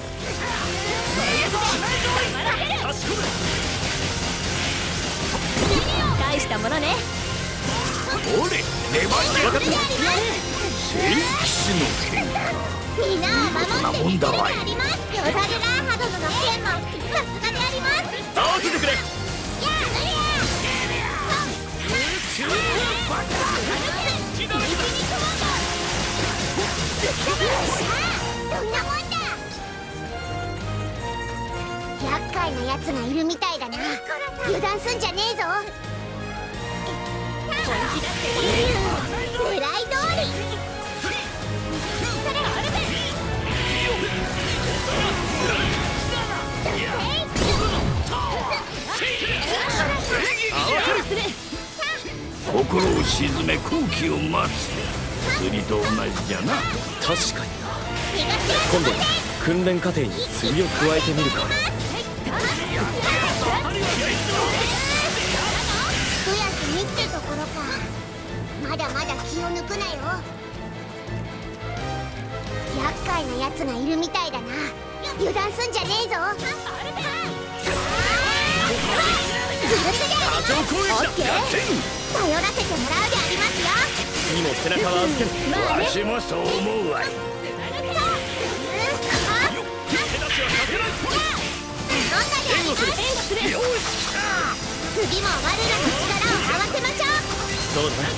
大したものね。 おれ出番に分かった。聖騎士の剣みんなは守ってみせるであります。ヨダルラーハ殿の剣もさすがであります。 合わせてくれ。どんなもんだ。厄介なやつがいるみたいだな。油断すんじゃねえぞ。狙い通り。 心を鎮め空気を待つ。釣りと同じじゃな。 確かにな。今度訓練過程に釣りを加えてみるか。 一休みってところか。まだまだ気を抜くなよ。厄介なやつがいるみたいだな。油断すんじゃねえぞ。ずるすぎる。オッケー。頼らせてもらうでありますよ。 次も背中は預ける。 私もそう思うわい。 次も我らの力を合わせましょう。 そうだな。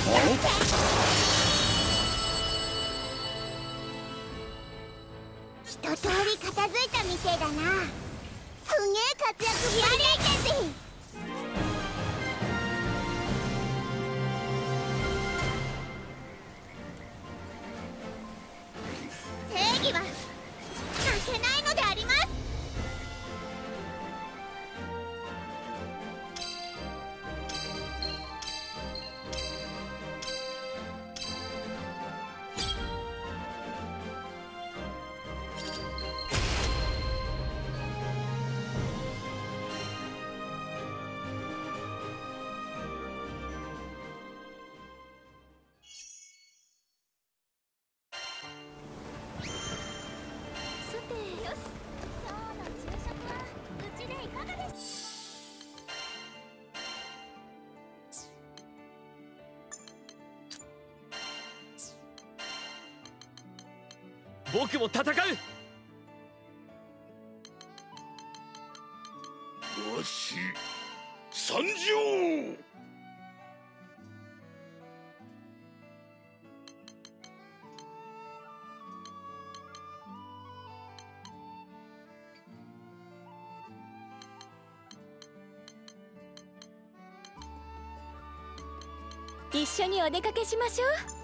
一通り片付いたみてえだな。すげえ活躍見られてて。正義は負けないのであります。 僕も戦う。 わし参上。 一緒にお出かけしましょう。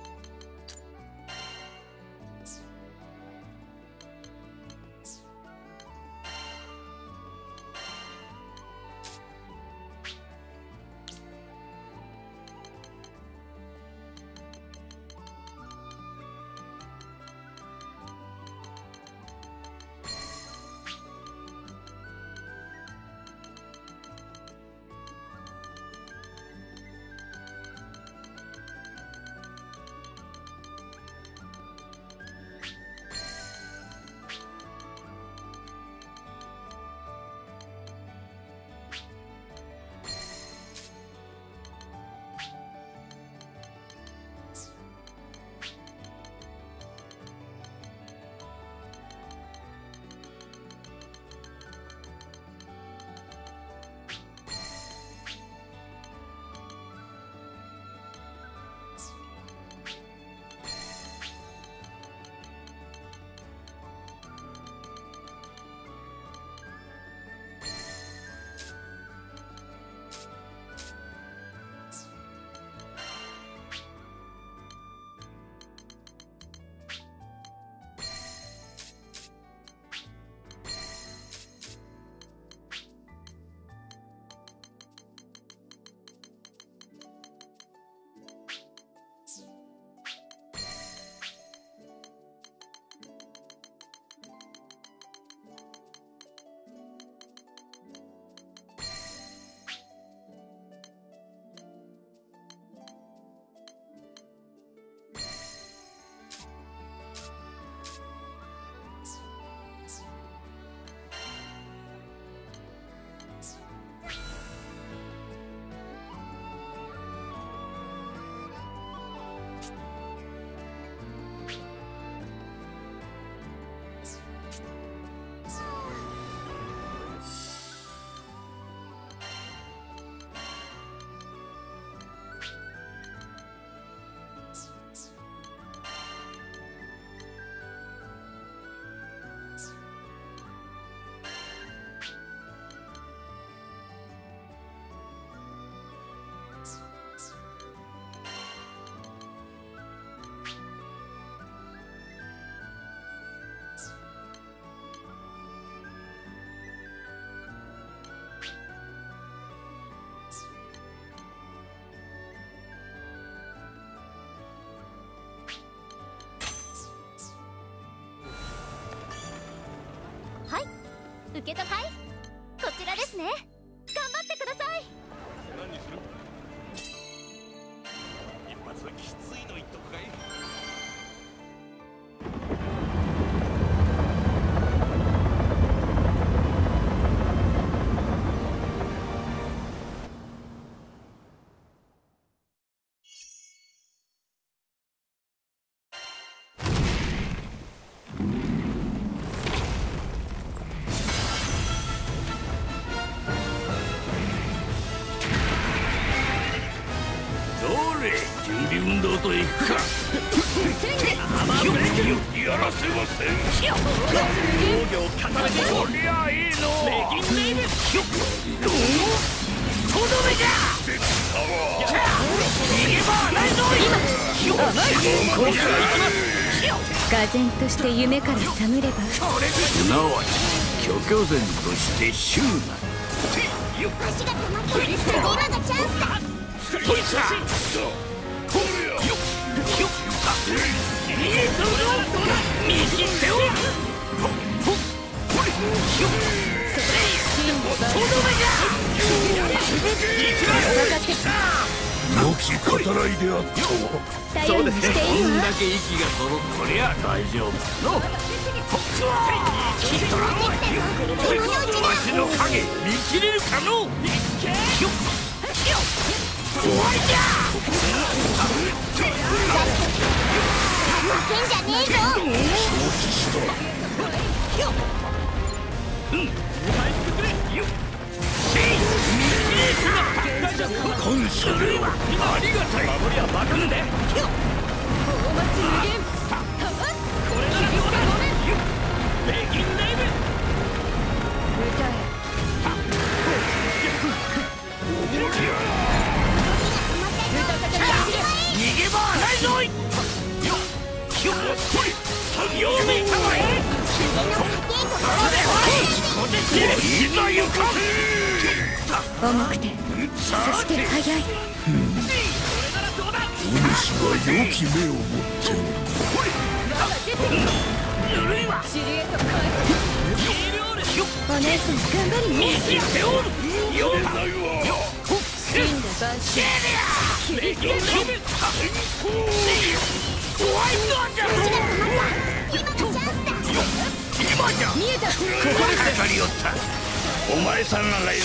ケットかい？こちらですね。頑張ってください。 何する？一発はきついの言っとくかい？準備運動といくか。やらせません。防御を固めていこう。りゃいいの。レギンネイブ。とどめじゃ。逃げ場ないぞ。 がぜんとして夢から覚めれば、 すなわち虚虚然として執な。 足が止まってる。今がチャンスだ。 といさ。良き語らいであったわ。 そうですね。 こんだけ息が揃っとりゃ大丈夫の。わしの影見切れるかの。終わりじゃ。 負けんじゃねえぞ。 感謝ではありがたい。守りはバカんで。 大松無限。 これならどうだ。レギンネイブ。 歌え。 逃げ場はないぞい。作業目たまえ。いざ行かせ。 重くて、そして速い。 お主は良き目を持っておる。ぬるいわ。 お姉さん頑張りね。 見切っておる。よないわ。 死んで万死。 レギンネイブ。怖いのじゃ。今じゃ。 見えた。 ここでかかりよった。お前さんらがいる。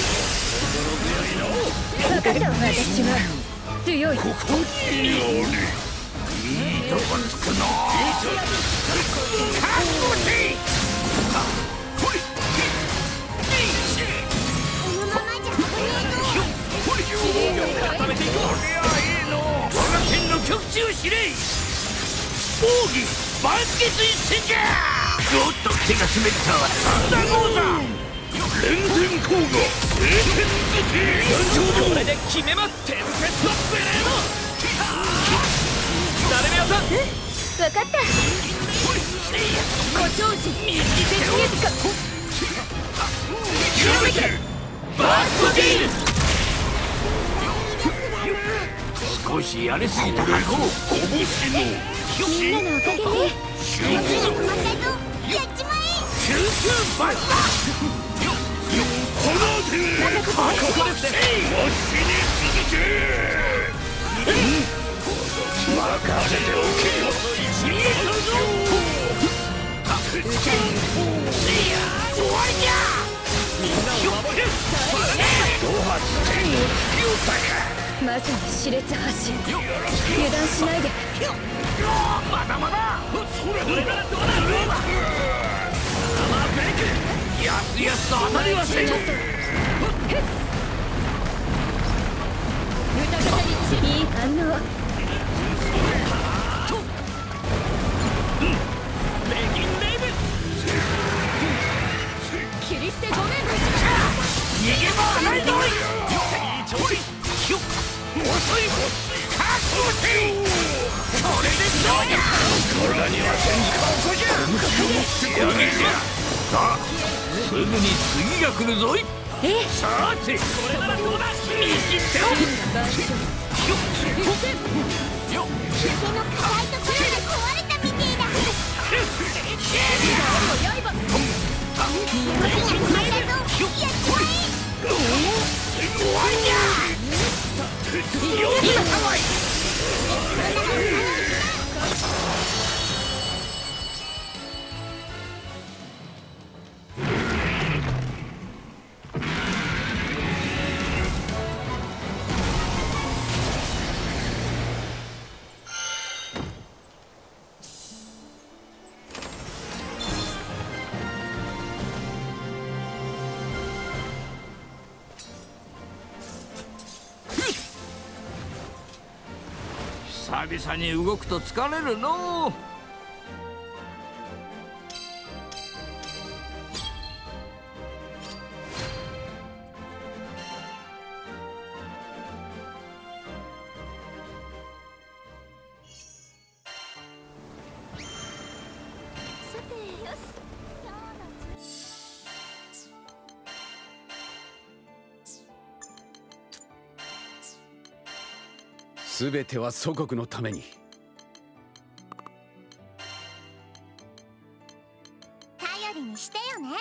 分かった。私は強い。 ここにいいとこつくの。覚悟せい。ほい。 このままじゃ危ねえぞ。 固めていこう。こりゃいいの。我が県の極地を知れ。奥義万決一戦じゃ。おっと手が滑ったわ。サンダーゴーザー。連天甲が晴天づけ。これで決めます。テンペストブレード。誰目さん。 分かった。ご長寿右手月か。 極めてバーストゲイル。少しやりすぎたか。こぶしのみんなのおかげね。 集中やっちまえ。 集中バスター。この手でここですね。わしに続け。任せておけよ。見えとるぞ。終わりじゃ。みんなを守れ。5発剣を突き落としたか。 まさに熾烈発進。油断しないで。 まだまだ。それならどうだ。ブレイク。やすやすと当たりはせん。 いい反応。 レギンネイブ。 切り捨てごめん。 逃げ場はないぞい。遅い。覚悟せい。これでどうじゃ。体には戦果をこじゃ。仕上げじゃ。さあすぐに次が来るぞい。さてこれならどうだ。見切っておる。 手の課題と空で壊れたみてえだ。 久々に動くと疲れるのう。 全ては祖国のために。 頼りにしてよね。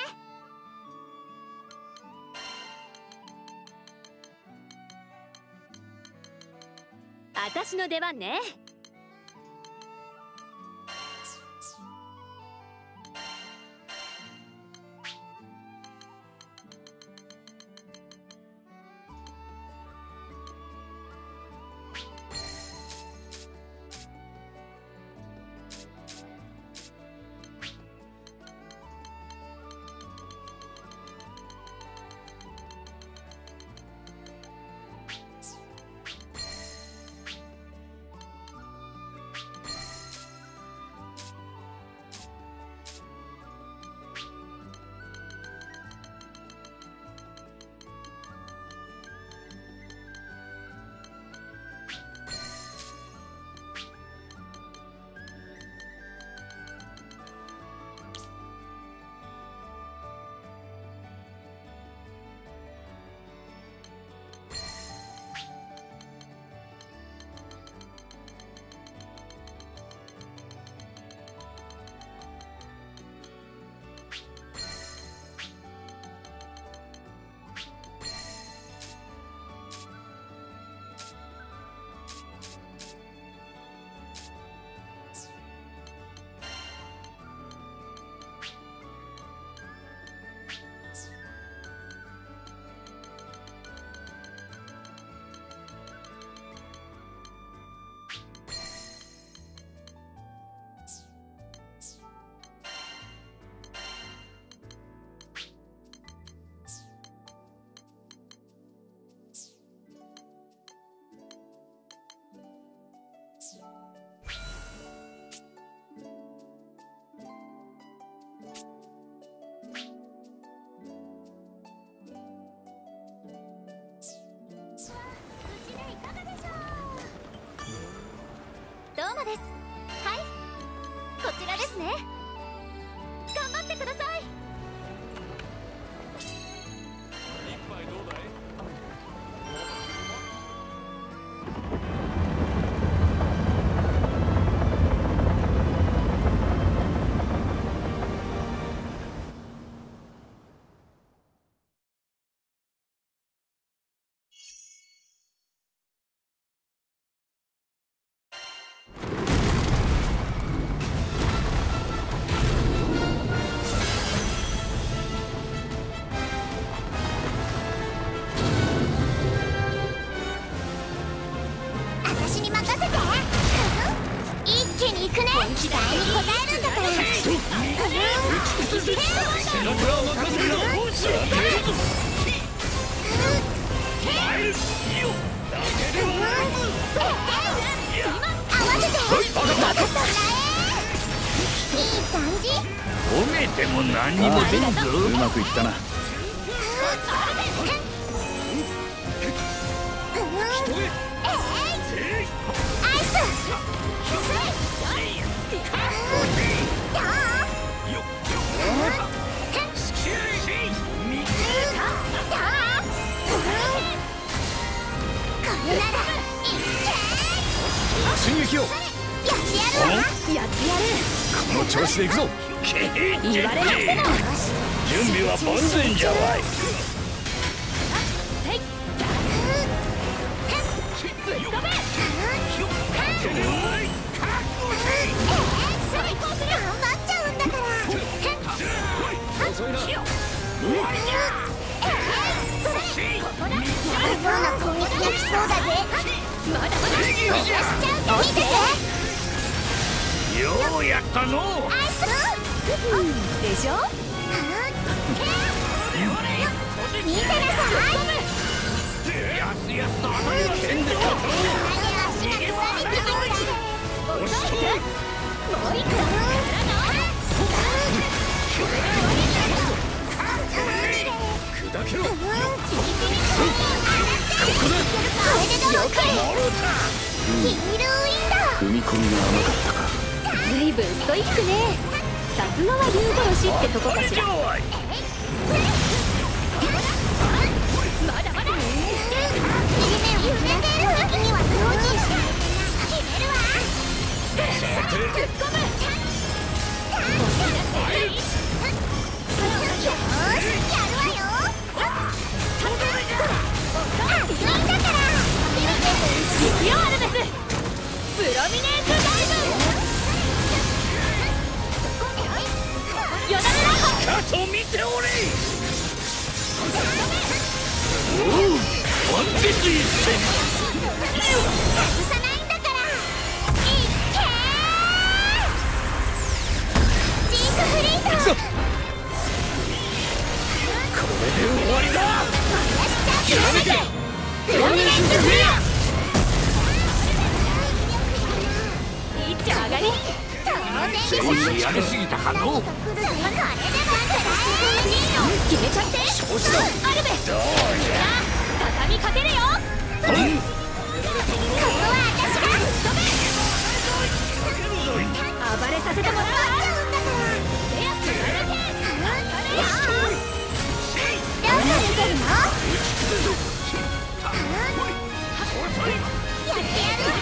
私の出番ね。 どうもです。はい、こちらですね。頑張ってください。 一杯どうだい？ 私に任せて。一気に行くね。期待に応えるんだから。 褒めても何にも出んぞ。 うまくいったな。進撃をやってやるわ。やってやる。 この調子でいくぞ。 言われなくても。 準備は万全じゃわい。 そうだぜ。まだまだ逃がしちゃうって見てて。 ようやったの。 でしょ。見てなさい。 やすやすと当たりはせんでと。逃げ場はないぞい。押しとけ。 もう一個。 砕けろ。ここだ。 了解。ヒールウィンド。 踏み込みが甘かったか。 ずいぶんストイックね。さすがは竜殺しってとこかしら。まだまだ。地面を揺れている時には同時に決めるわ。突っ込む。よーし、やるわよ。熱いんだから。実用あるです。プロミネートダイブ。よだれランかと見ておれ。ワンピース一戦。 外さないんだから。いっけー。ジークフリート。 これで終わりだ。 やめて。プロミネントフェア。いっちゃ上がり。 少しやりすぎたかの。 決めちゃって。アルベ。さあ畳みかけるよ。ここは私が暴れさせてもらうわ。どう見てるの？やってやるわ。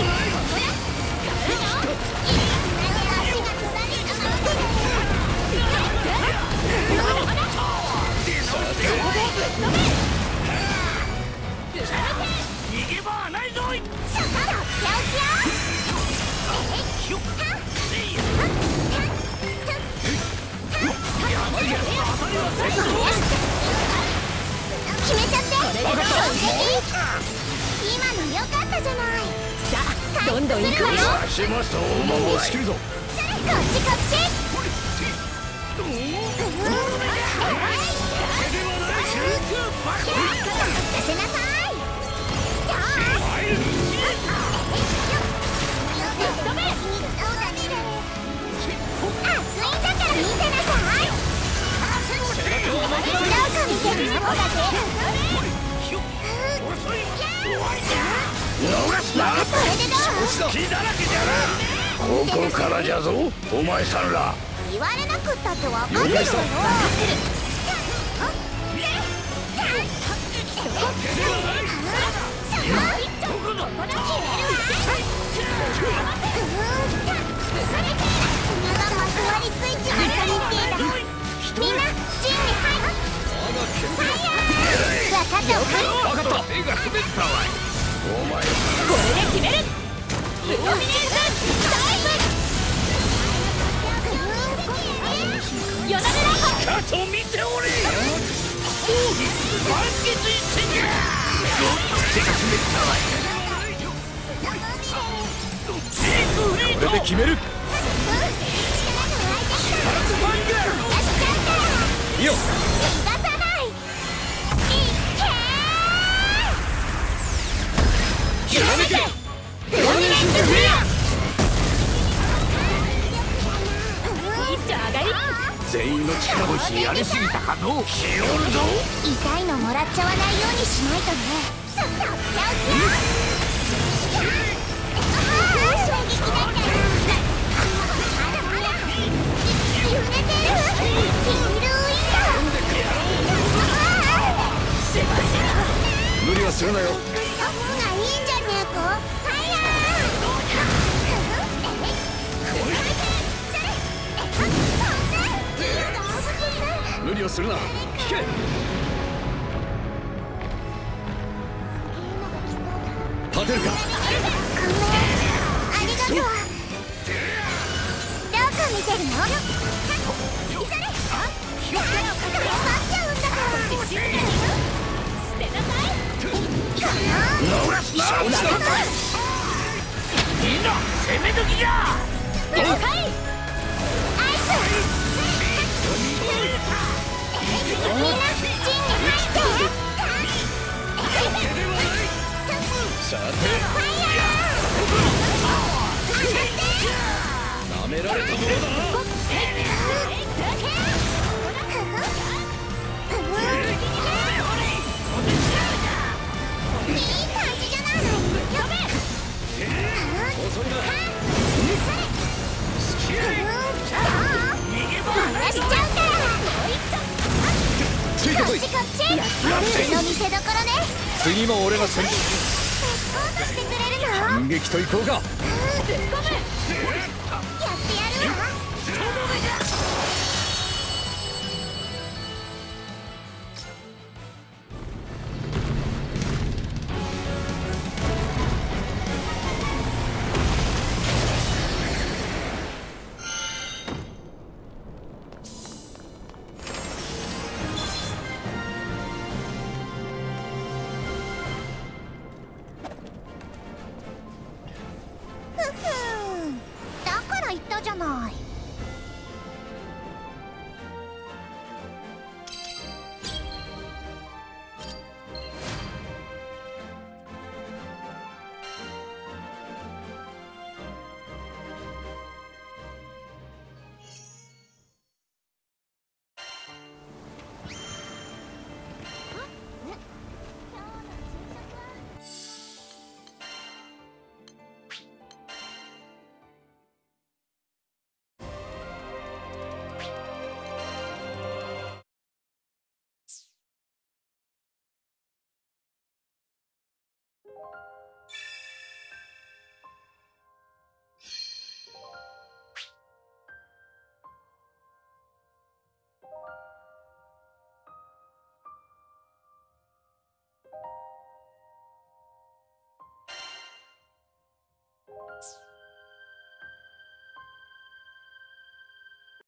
逃げ場はないぞい。 決めちゃって。今の良かったじゃない。さあどんどん行くわよ。 しますと思うわい。 こっちこっち。させなさい。熱いんだから見てなさい。どうか見てるのだぜ。 逃すな。 これでどう？ 気だらけじゃな。ここからじゃぞお前さんら。 言われなくったって分かってるわよ。みんな陣に入る。ファイヤー。分かったわ。 手が滑ったわい。お前これで決める。プロミネートダイブ。よだれランかと見ておれ。満月一戦じゃ。手が滑ったわい。 これで決める。いいよ。 逃がさない。いっけー。やめて。プロミネントフェア。いっちゃ上がり。 全員の力持ちやりすぎたかの。気負うぞ。 痛いのもらっちゃわないようにしないとね。 無理はするなよ。 がいいんじゃねえか。ファイヤー。無理をするな。引け。立てるか。 ありがとう。どこ見てるの？待っちゃうんだから。捨てなさい。い逃すな。みんな攻め時じゃ。 了解。アイス。みんな陣に入って。 さてなめられたものだ。 いい感じじゃない。やべえ。 遅いな。 逃がしちゃうから。 ついてこい。 こっちこっち。俺の見せ所ね。 次も俺が先エスコートしてくれるの？ 反撃といこうか。 やってやるわ。だから言ったじゃない。